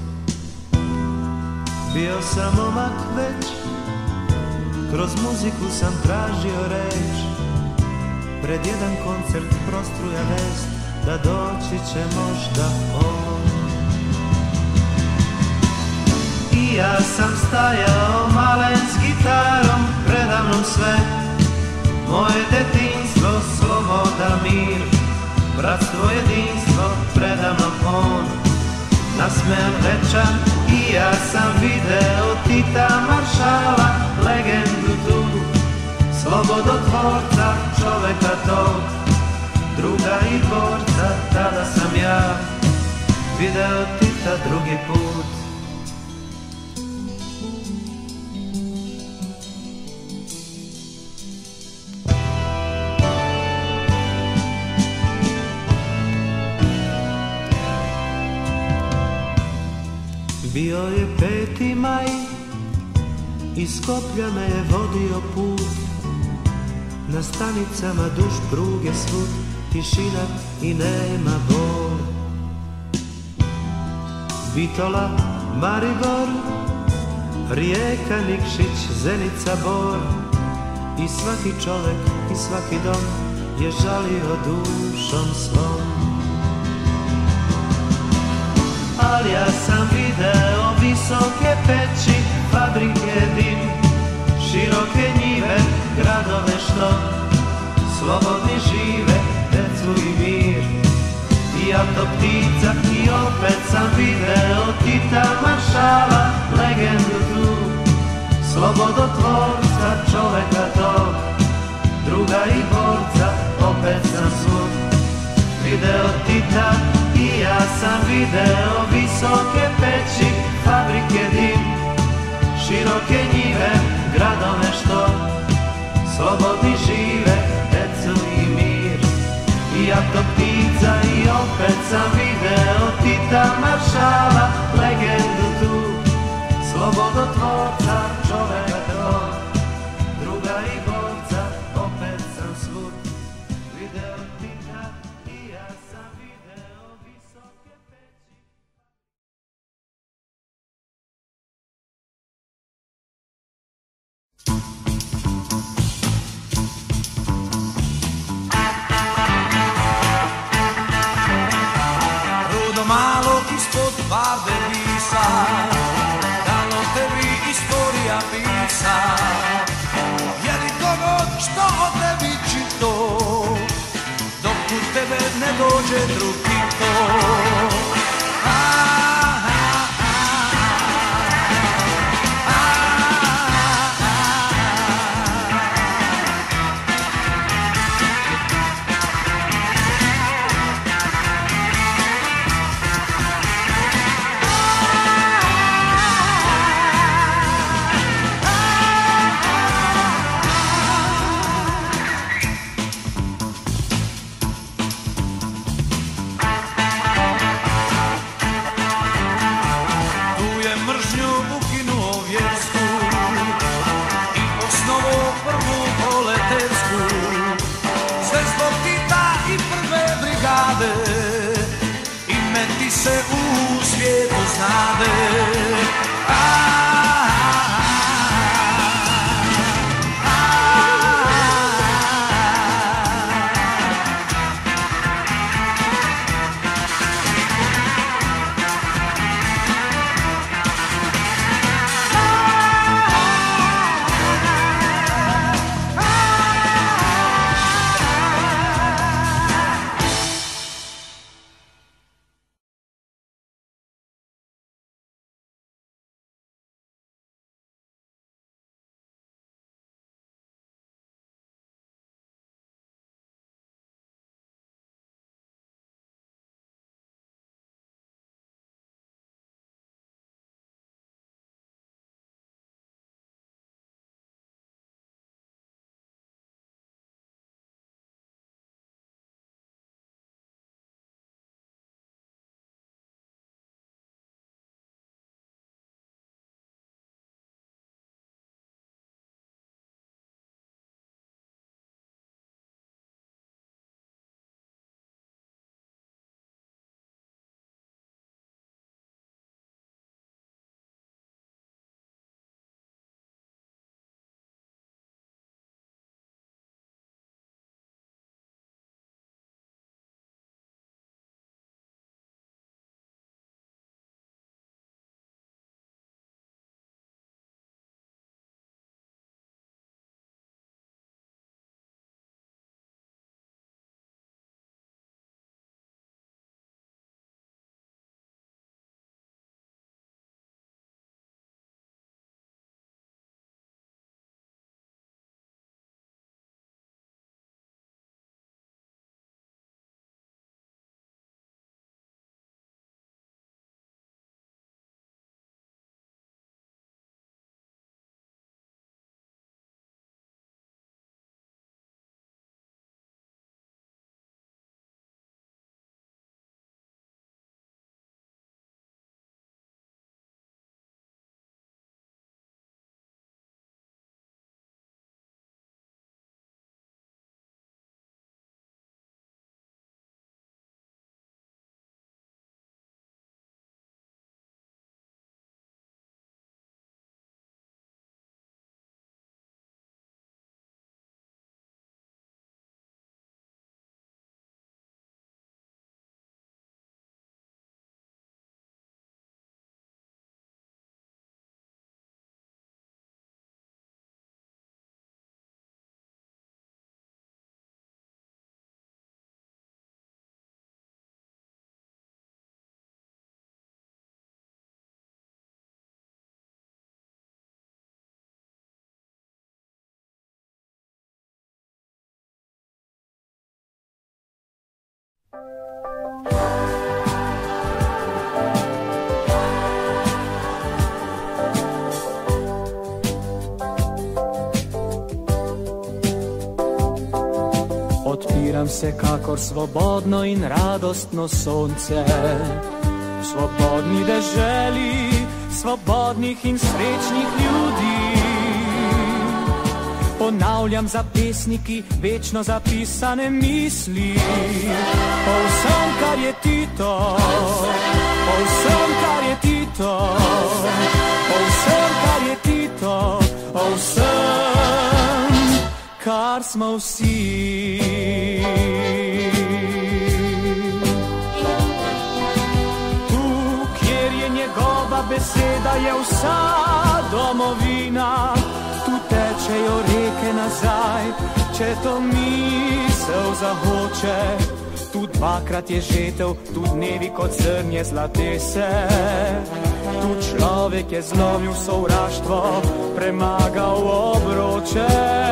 Bio sam momak već, kroz muziku sam tražio reč, pred jedan koncert prostruja vest da doći će možda on. I ja sam stajao malen s gitarom, predamnom sve moje detinjstvo, sloboda, mir, bratstvo, jedinstvo, predamnom on, nasmejan večan. I ja sam video Tita Maršala, legendu tu, slobodotvorca, čoveka tog, druga i borca. Tada sam ja video Tita drugi put. Bio je peti maj, iz Skoplja me je vodio put, na stanicama duž pruge svud, tišina i nema bol. Bitola, Maribor, Rijeka, Nikšić, Zenica, Bor, i svaki čovek i svaki dom je žalio dušom svom. Ali ja sam video visoke peći, fabrike, dim, široke njive, gradove što slobodni žive, decu i mir. I auto ptica i opet sam video Tita Maršala, legendu tu, slobodotvorca, čoveka tog, druga i borca. Opet sam svud video Tita. I ja sam video visoke peći, fabrike, dim, široke njive, gradove što slobodni žive, decu i mir. I auto ptica i opet sam video Tita Maršala, legendu tu, slobodotvorca, čoveka tog, druga i borca. Opet sam svud video Tita. I ja sam video visoke peći. Rudo malo ispod barbe visa, dalo tebi istorija pisa. Je li to god što o tebi čito, dok u tebe ne dođe drugi to. Odpiram se kakor svobodno in radostno sonce, svobodni deželi, svobodnih in srečnih ljudi. Ponavljam za pesniki večno zapisane misli o vsem, kar je Tito, o vsem, kar je Tito, o vsem, kar je Tito, o vsem, kar smo vsi. Tu, kjer je njegova beseda, je vsa domovina. Tu tečejo reke nazaj, če to misel zahoče. Tu dvakrat je žetev, tu dnevi kot zrnje zlate se. Tu človek je zlomil sovraštvo, premagal obroče.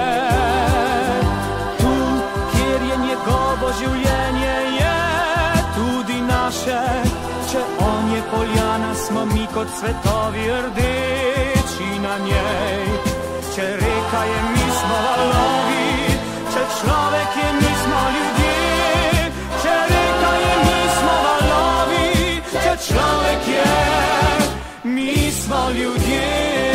Tu, kjer je njegovo življenje, je tudi naše. Če on je poljana, smo mi kot cvetovi rdeči na njej. Če reka je, mi smo valovi, če človek je, mi smo ljudje. Če reka je, mi smo valovi, če človek je, mi smo ljudje.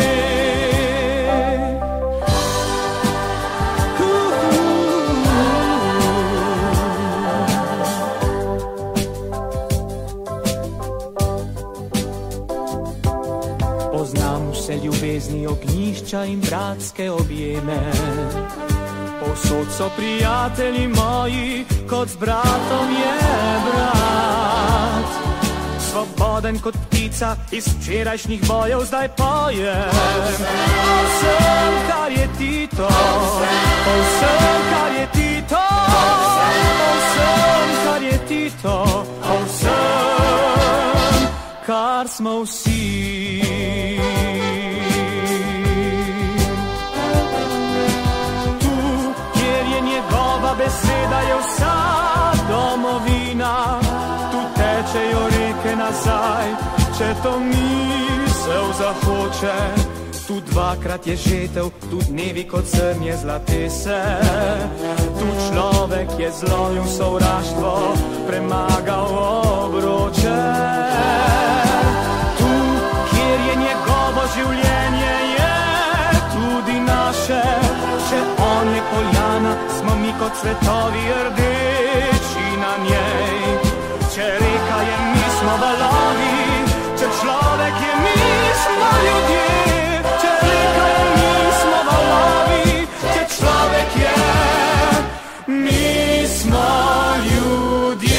Poznam vse ljubezni, ognjišča in bratske objeme. Povsod so prijatelji moji, kot z bratom je brat. Svoboden kot ptica, iz včerajšnjih bojev zdaj pojem. O vsem, kar je Tito, o vsem, kar je Tito, o vsem, kar je Tito, o vsem, kar smo vsi. Beseda je vsa domovina, tu tečejo reke nazaj, če to misel zahoče. Tu dvakrat je žetev, tu dnevi kot zrnje zlate se. Tu človek je zlomil sovraštvo, premagal obroče. Tu, kjer je njegovo življenje, je tudi naše. Če on je poljana, smo mi kot cvetovi rdeči na njej. Če reka je, mi smo valovi, če človek je, mi smo ljudje. Če reka je, mi smo valovi, če človek je, mi smo ljudje.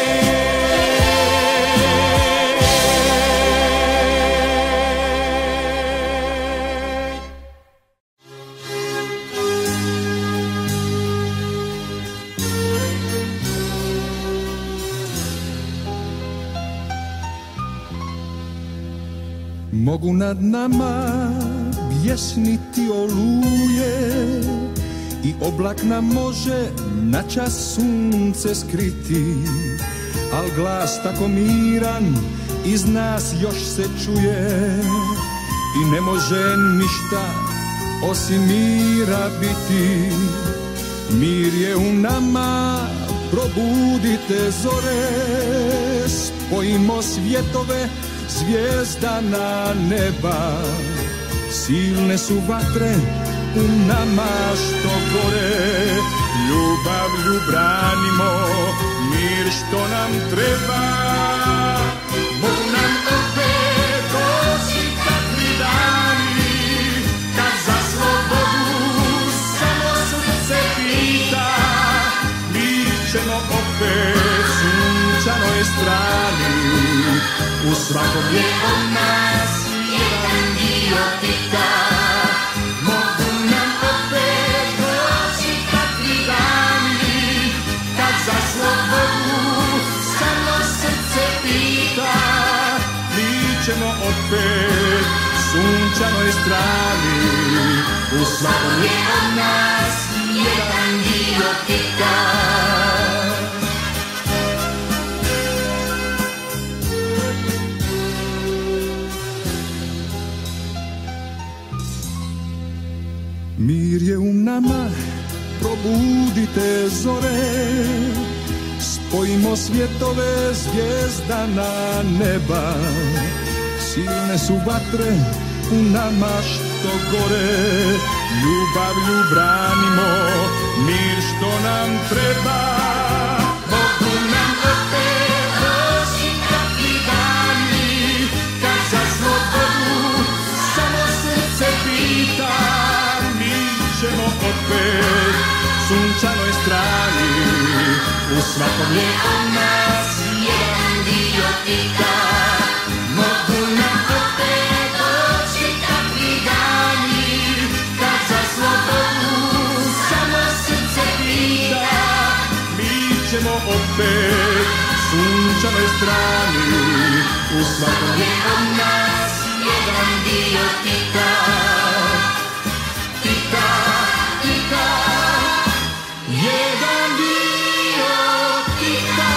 Mogu nad nama bjesniti oluje i oblak nam može na čas sunce skriti, al glas tako miran iz nas još se čuje i ne može ništa osim mira biti. Mir je u nama, probudite zore, spojimo svjetove zvijezdana neba. Silne su vatre u nama što gore, ljubavlju branimo mir što nam treba. Mogu nam opet doći takvi dani, kad za slobodu samo srce pita. Mi ćemo opet sunčanoj strani, u svakom je od nas jedan dio Tita. Mogu nam opet doći takvi dani, kad za slobodu samo srce pita. Mi ćemo opet sunčanoj strani, u svakom je od nas jedan dio Tita. Mir je u nama, probudite zore, spojimo svjetove zvijezdana neba. Silne su vatre u nama što gore, ljubavlju branimo, mir što nam treba. Mogu nam opet doći takvi dani, kad za slobodu samo srce pita. Mi ćemo opet sunčanoj strani, u svakom je od nas jedan dio tika. Mogu nam opet doći takvi dani, kad za slobodu samo srce pita. Mi ćemo opet sunčanoj strani, u svakom je od nas jedan dio tika. Tika, tika, jedan dio tika.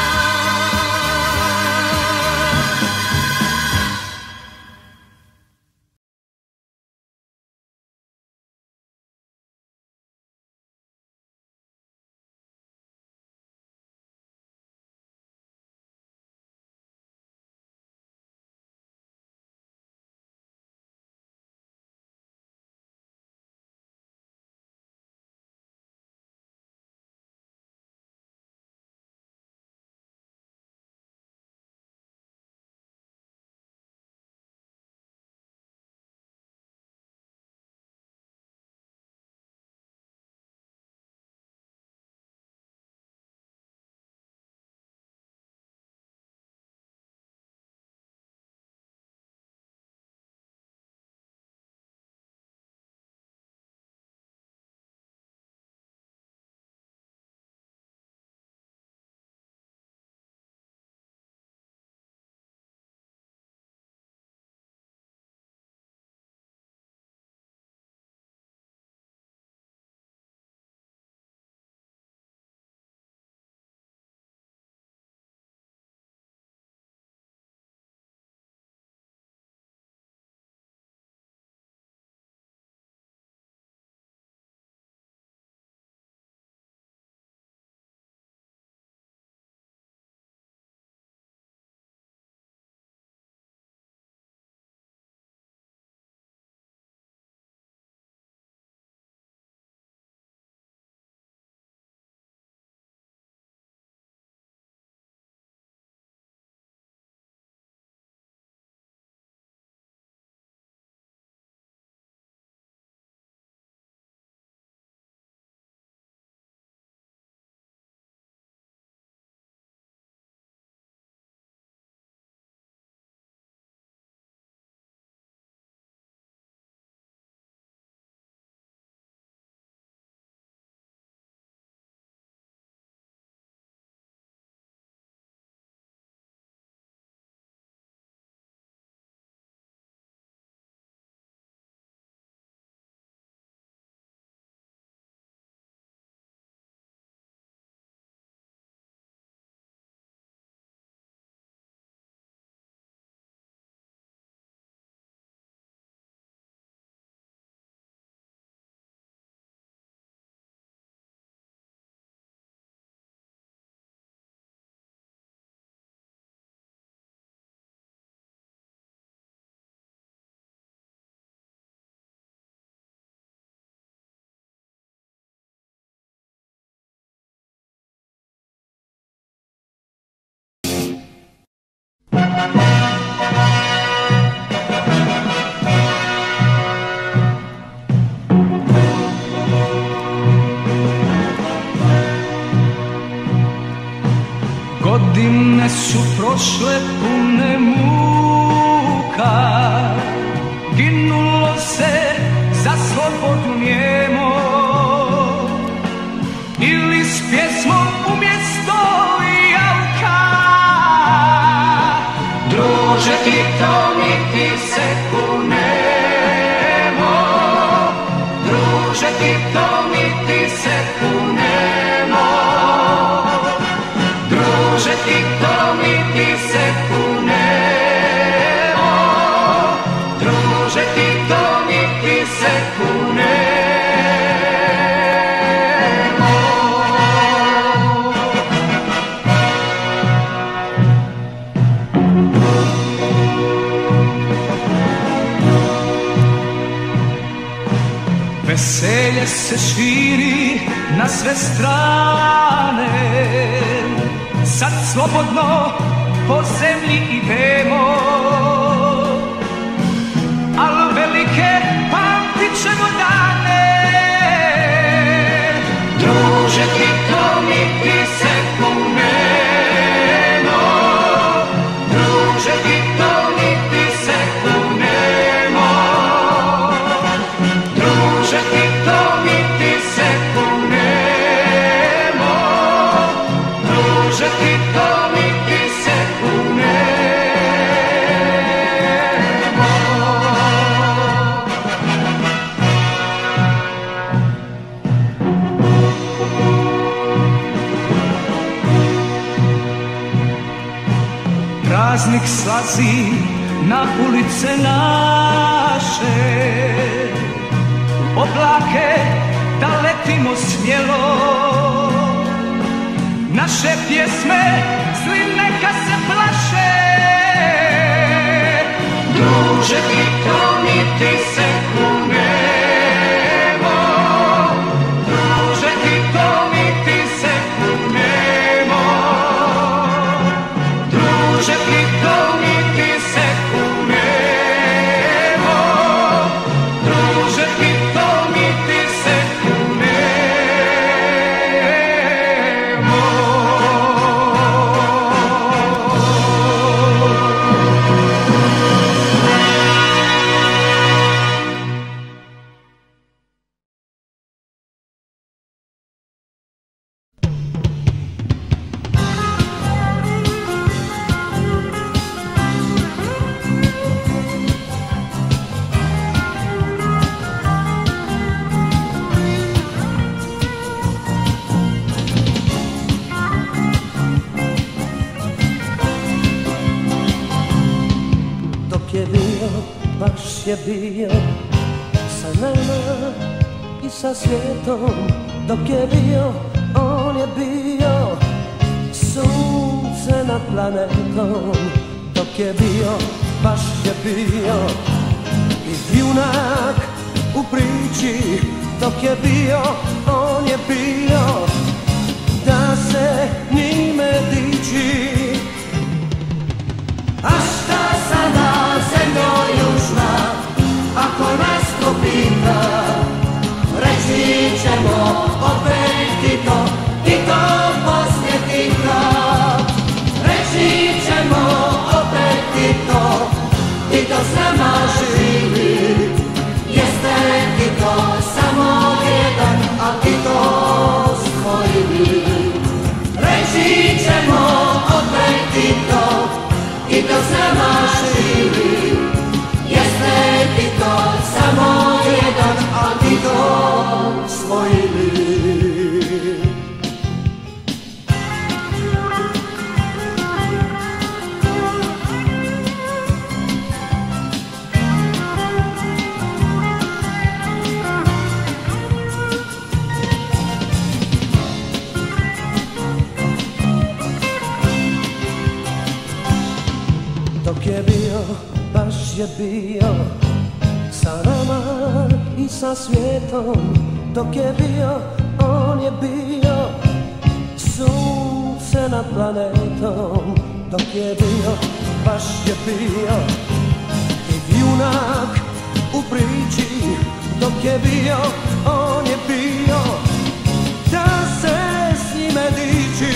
Godine su prošle pune muka, ginulo se za slobodu njemo, ili s pjesmom umjesto jauka. Druže Tito, mi ti se kunemo, druže Tito, mi ti se kunemo, druže Tito, mi ti se kunemo. Veselje se širi na sve strane, sad slobodno po zemlji idemo, al velike pamtit ćemo dane. Druže Tito, niti se kunemo, druže Tito, niti se kunemo, druže Tito, niti se kunemo, druže Tito, niti se kunemo. Praznik slazi na ulice naše, u oblake da letimo smjelo, naše pjesme svi neka se plaše. Druže Tito, niti se kunemo, druže Tito, niti se kunemo, druže Tito, niti se kunemo, druže Tito, niti se kunemo. Je bio sa nama i sa svijetom, dok je bio, on je bio sunce nad planetom. Dok je bio, baš je bio i junak u priči. Dok je bio, on je bio da se njime diči. A šta sada zemljo južna, ako nas ko pita, reći ćemo opet Tito, Tito poslije Tita. Reći ćemo opet Tito, Tito s nama živi. Jeste Tito samo jedan, a Tito spojili. Reći ćemo opet Tito, Tito s nama živi. Jeste Tito samo jedan, a Tito spojili. Dok je bio, baš je bio sa nama i sa svijetom. Dok je bio, on je bio sunce nad planetom. Dok je bio, baš je bio i junak u priči. Dok je bio, on je bio da se s njime diči.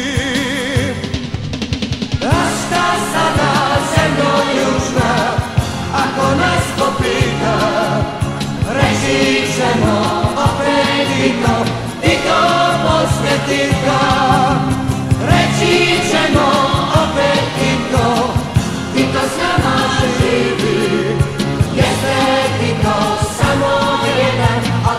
A šta sada zemljo južna, ako nas ko pita, reći ćemo opet Tito, Tito poslije Tita. Reći ćemo opet Tito, Tito s nama živi. Jeste Tito samo jedan, a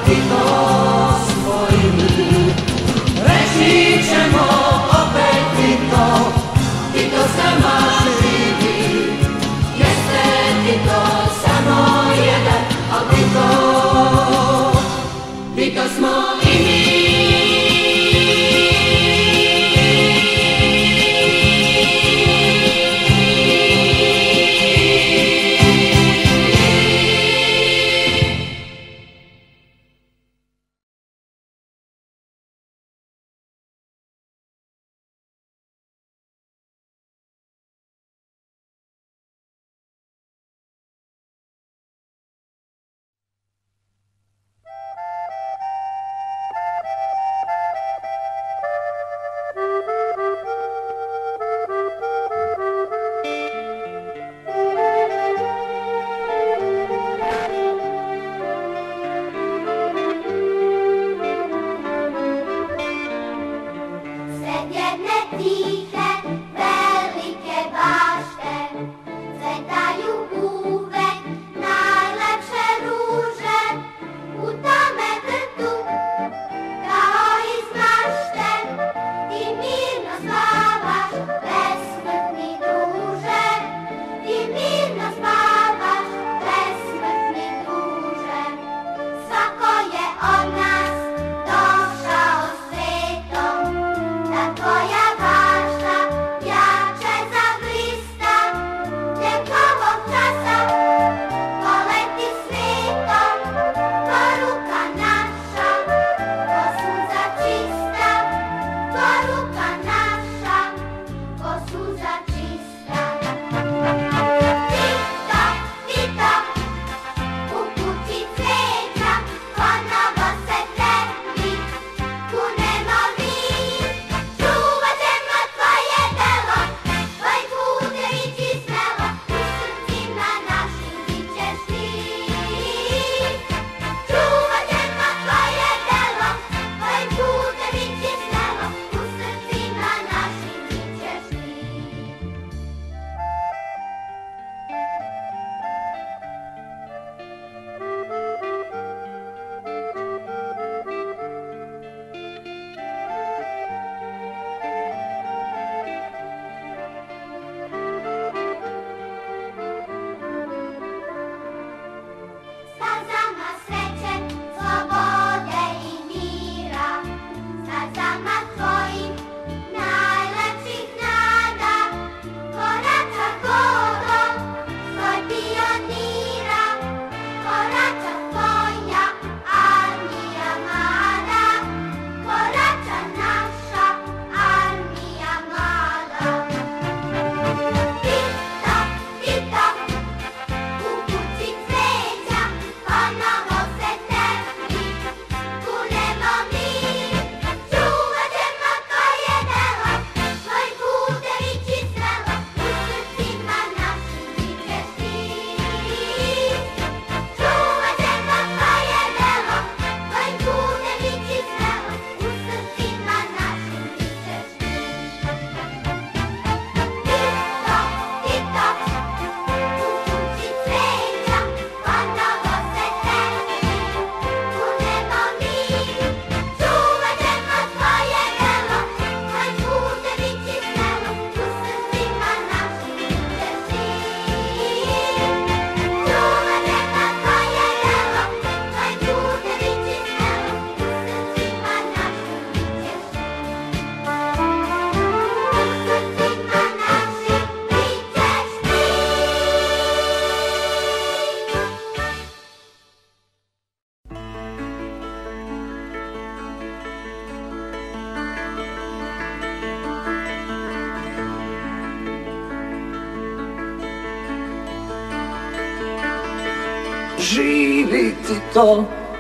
živi ti to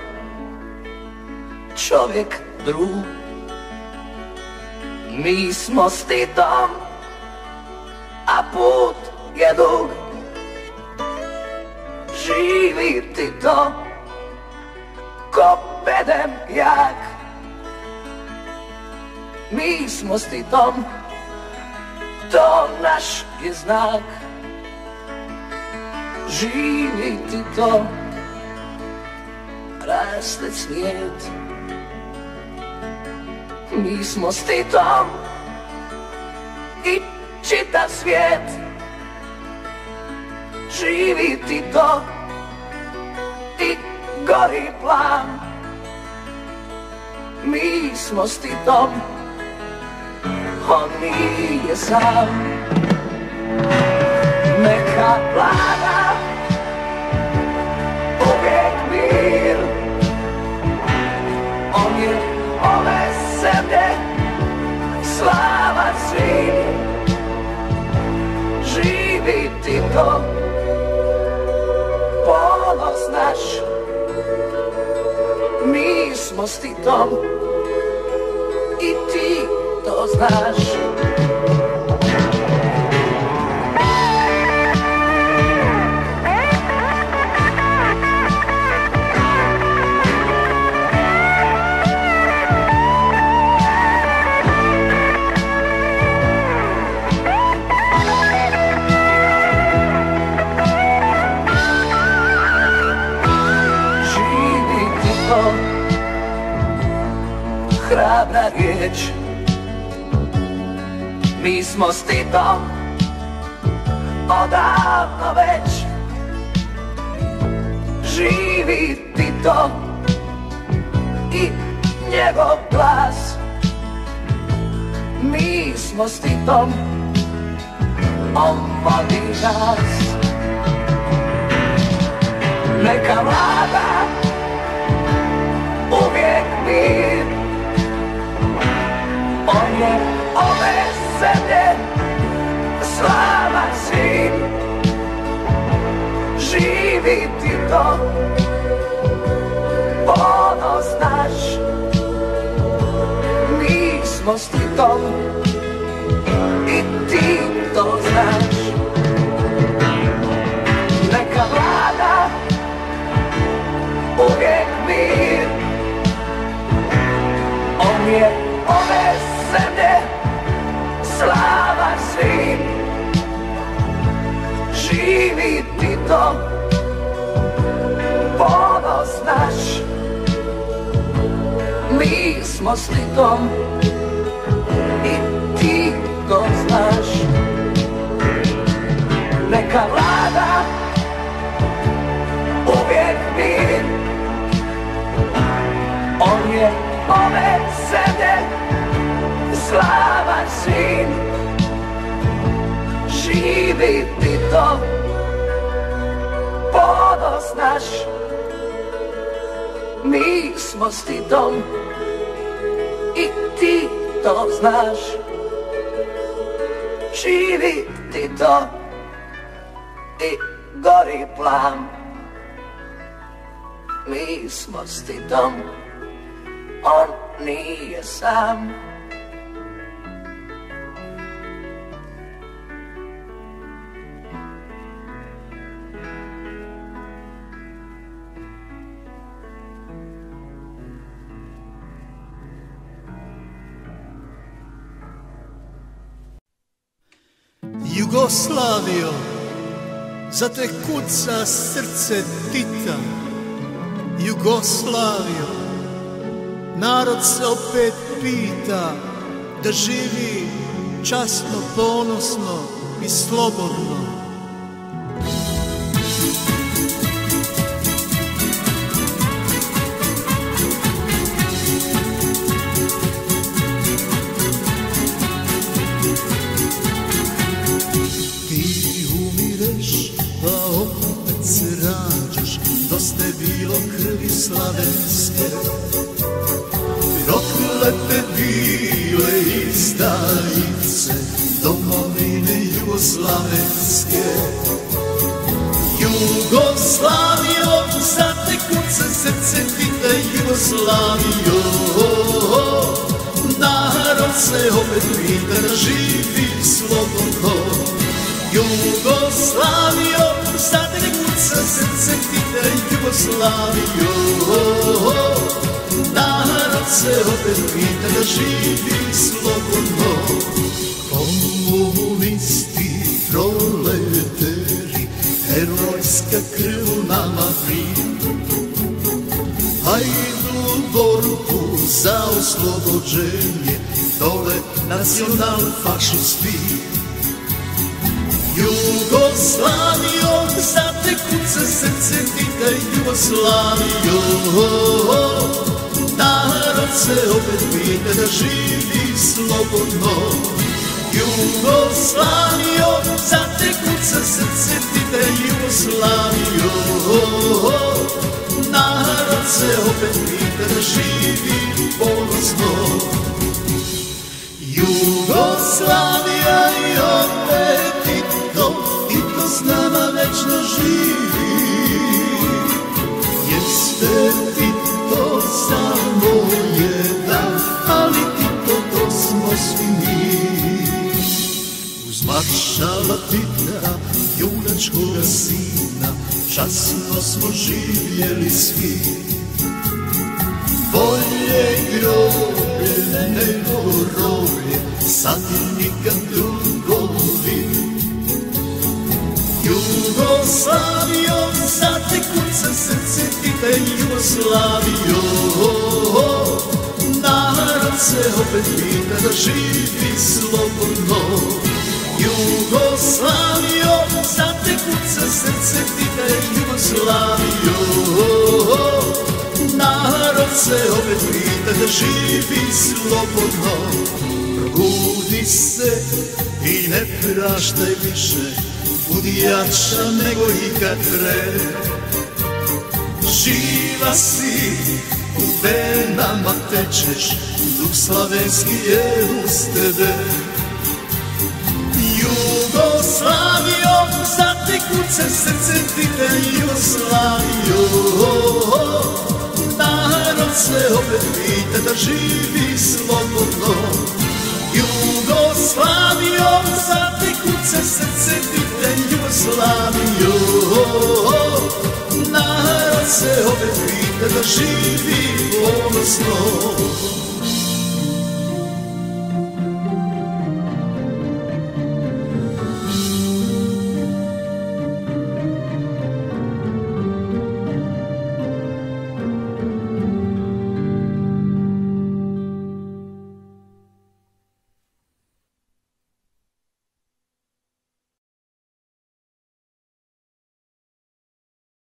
čovjek drug. Mi smo s Titom, a put je dug. Živi ti to ko bedem jak. Mi smo s Titom, to naš je znak. Živi ti to, raste cvijet. Mi smo s Titom i čitav svijet. Živi ti to i gori plan. Mi smo s Titom, on nije sam. Neka vlada uvijek mir. On je ove zemlje slava svim. Živi ti to, ponos naš. Mi smo s Titom i ti to znaš. Hrabra riječ. Mi smo s Titom odavno već. Živi Tito i njegov glas. Mi smo s Titom, on vodi nas. Neka vlada uvijek mir. On je ove zemlje slava sin. Živi Tito, ponos naš. Mi smo s Titom i ti to znaš. Neka vlada uvijek mir. On je ove zemlje slava svim. Živi Tito, ponos naš. Mi smo s Titom i ti to znaš. Neka vlada uvijek mir. On je ove zemlje slava sin. Živi Tito, ponos naš. Mi smo s Titom i ti to znaš. Živi Tito i gori plan. Mi smo s Titom, on nije sam. Jugoslavio, za te kuca srce Tita. Jugoslavio, narod se opet pita da živi časno, ponosno i slobodno. Ti umireš, pa opet se rađaš, dosta je bilo krvi slavenske. Proklete bile izdajice domovine jugoslavenske. Jugoslavio, sad te kuca srce pita Jugoslavio. Narod se opet pita da živi slobodno. Jugoslavio, sad te kuca srce pita Jugoslavio. Narod se opet pita da živi slobodno. Komunisti, proleteri, herojska krv nama vrije. Hajdu u borbu za oslobođenje, dole nacional fašisti. Jugoslavio, sad te kuca srce pita Jugoslavio. Narod se opet pita da živi slobodno. Jugoslavio, sad te kuca srce pita Jugoslavio. Narod se opet pita da živi ponosno. Jugoslavija i opet Tito, Tito s nama večno živi. Jeste Tito samo jedan, ali Tito to smo svi mi. Uz maršala Tita, junačkoga sina, časno smo živjeli svi. Bolje groblje nego roblje, sad je nikad drugovi. Jugoslavio, sad te kuca srce pita Jugoslavio. Narod se opet pita da živi slobodno. Jugoslavio, sad te kuca srce pita Jugoslavio. Narod se opet pita da živi slobodno. Probudi se i ne praštaj više, budi jača nego ikad pre. Živa si, u venama tečeš, duh slavenski je uz tebe. Jugoslavio, sad te kuca srce pita Jugoslavio. Narod se opet pita da živi slobodno. Jugoslavio, sad te kuca srce pita Jugoslavio. Narod se opet pita da živi ponosno.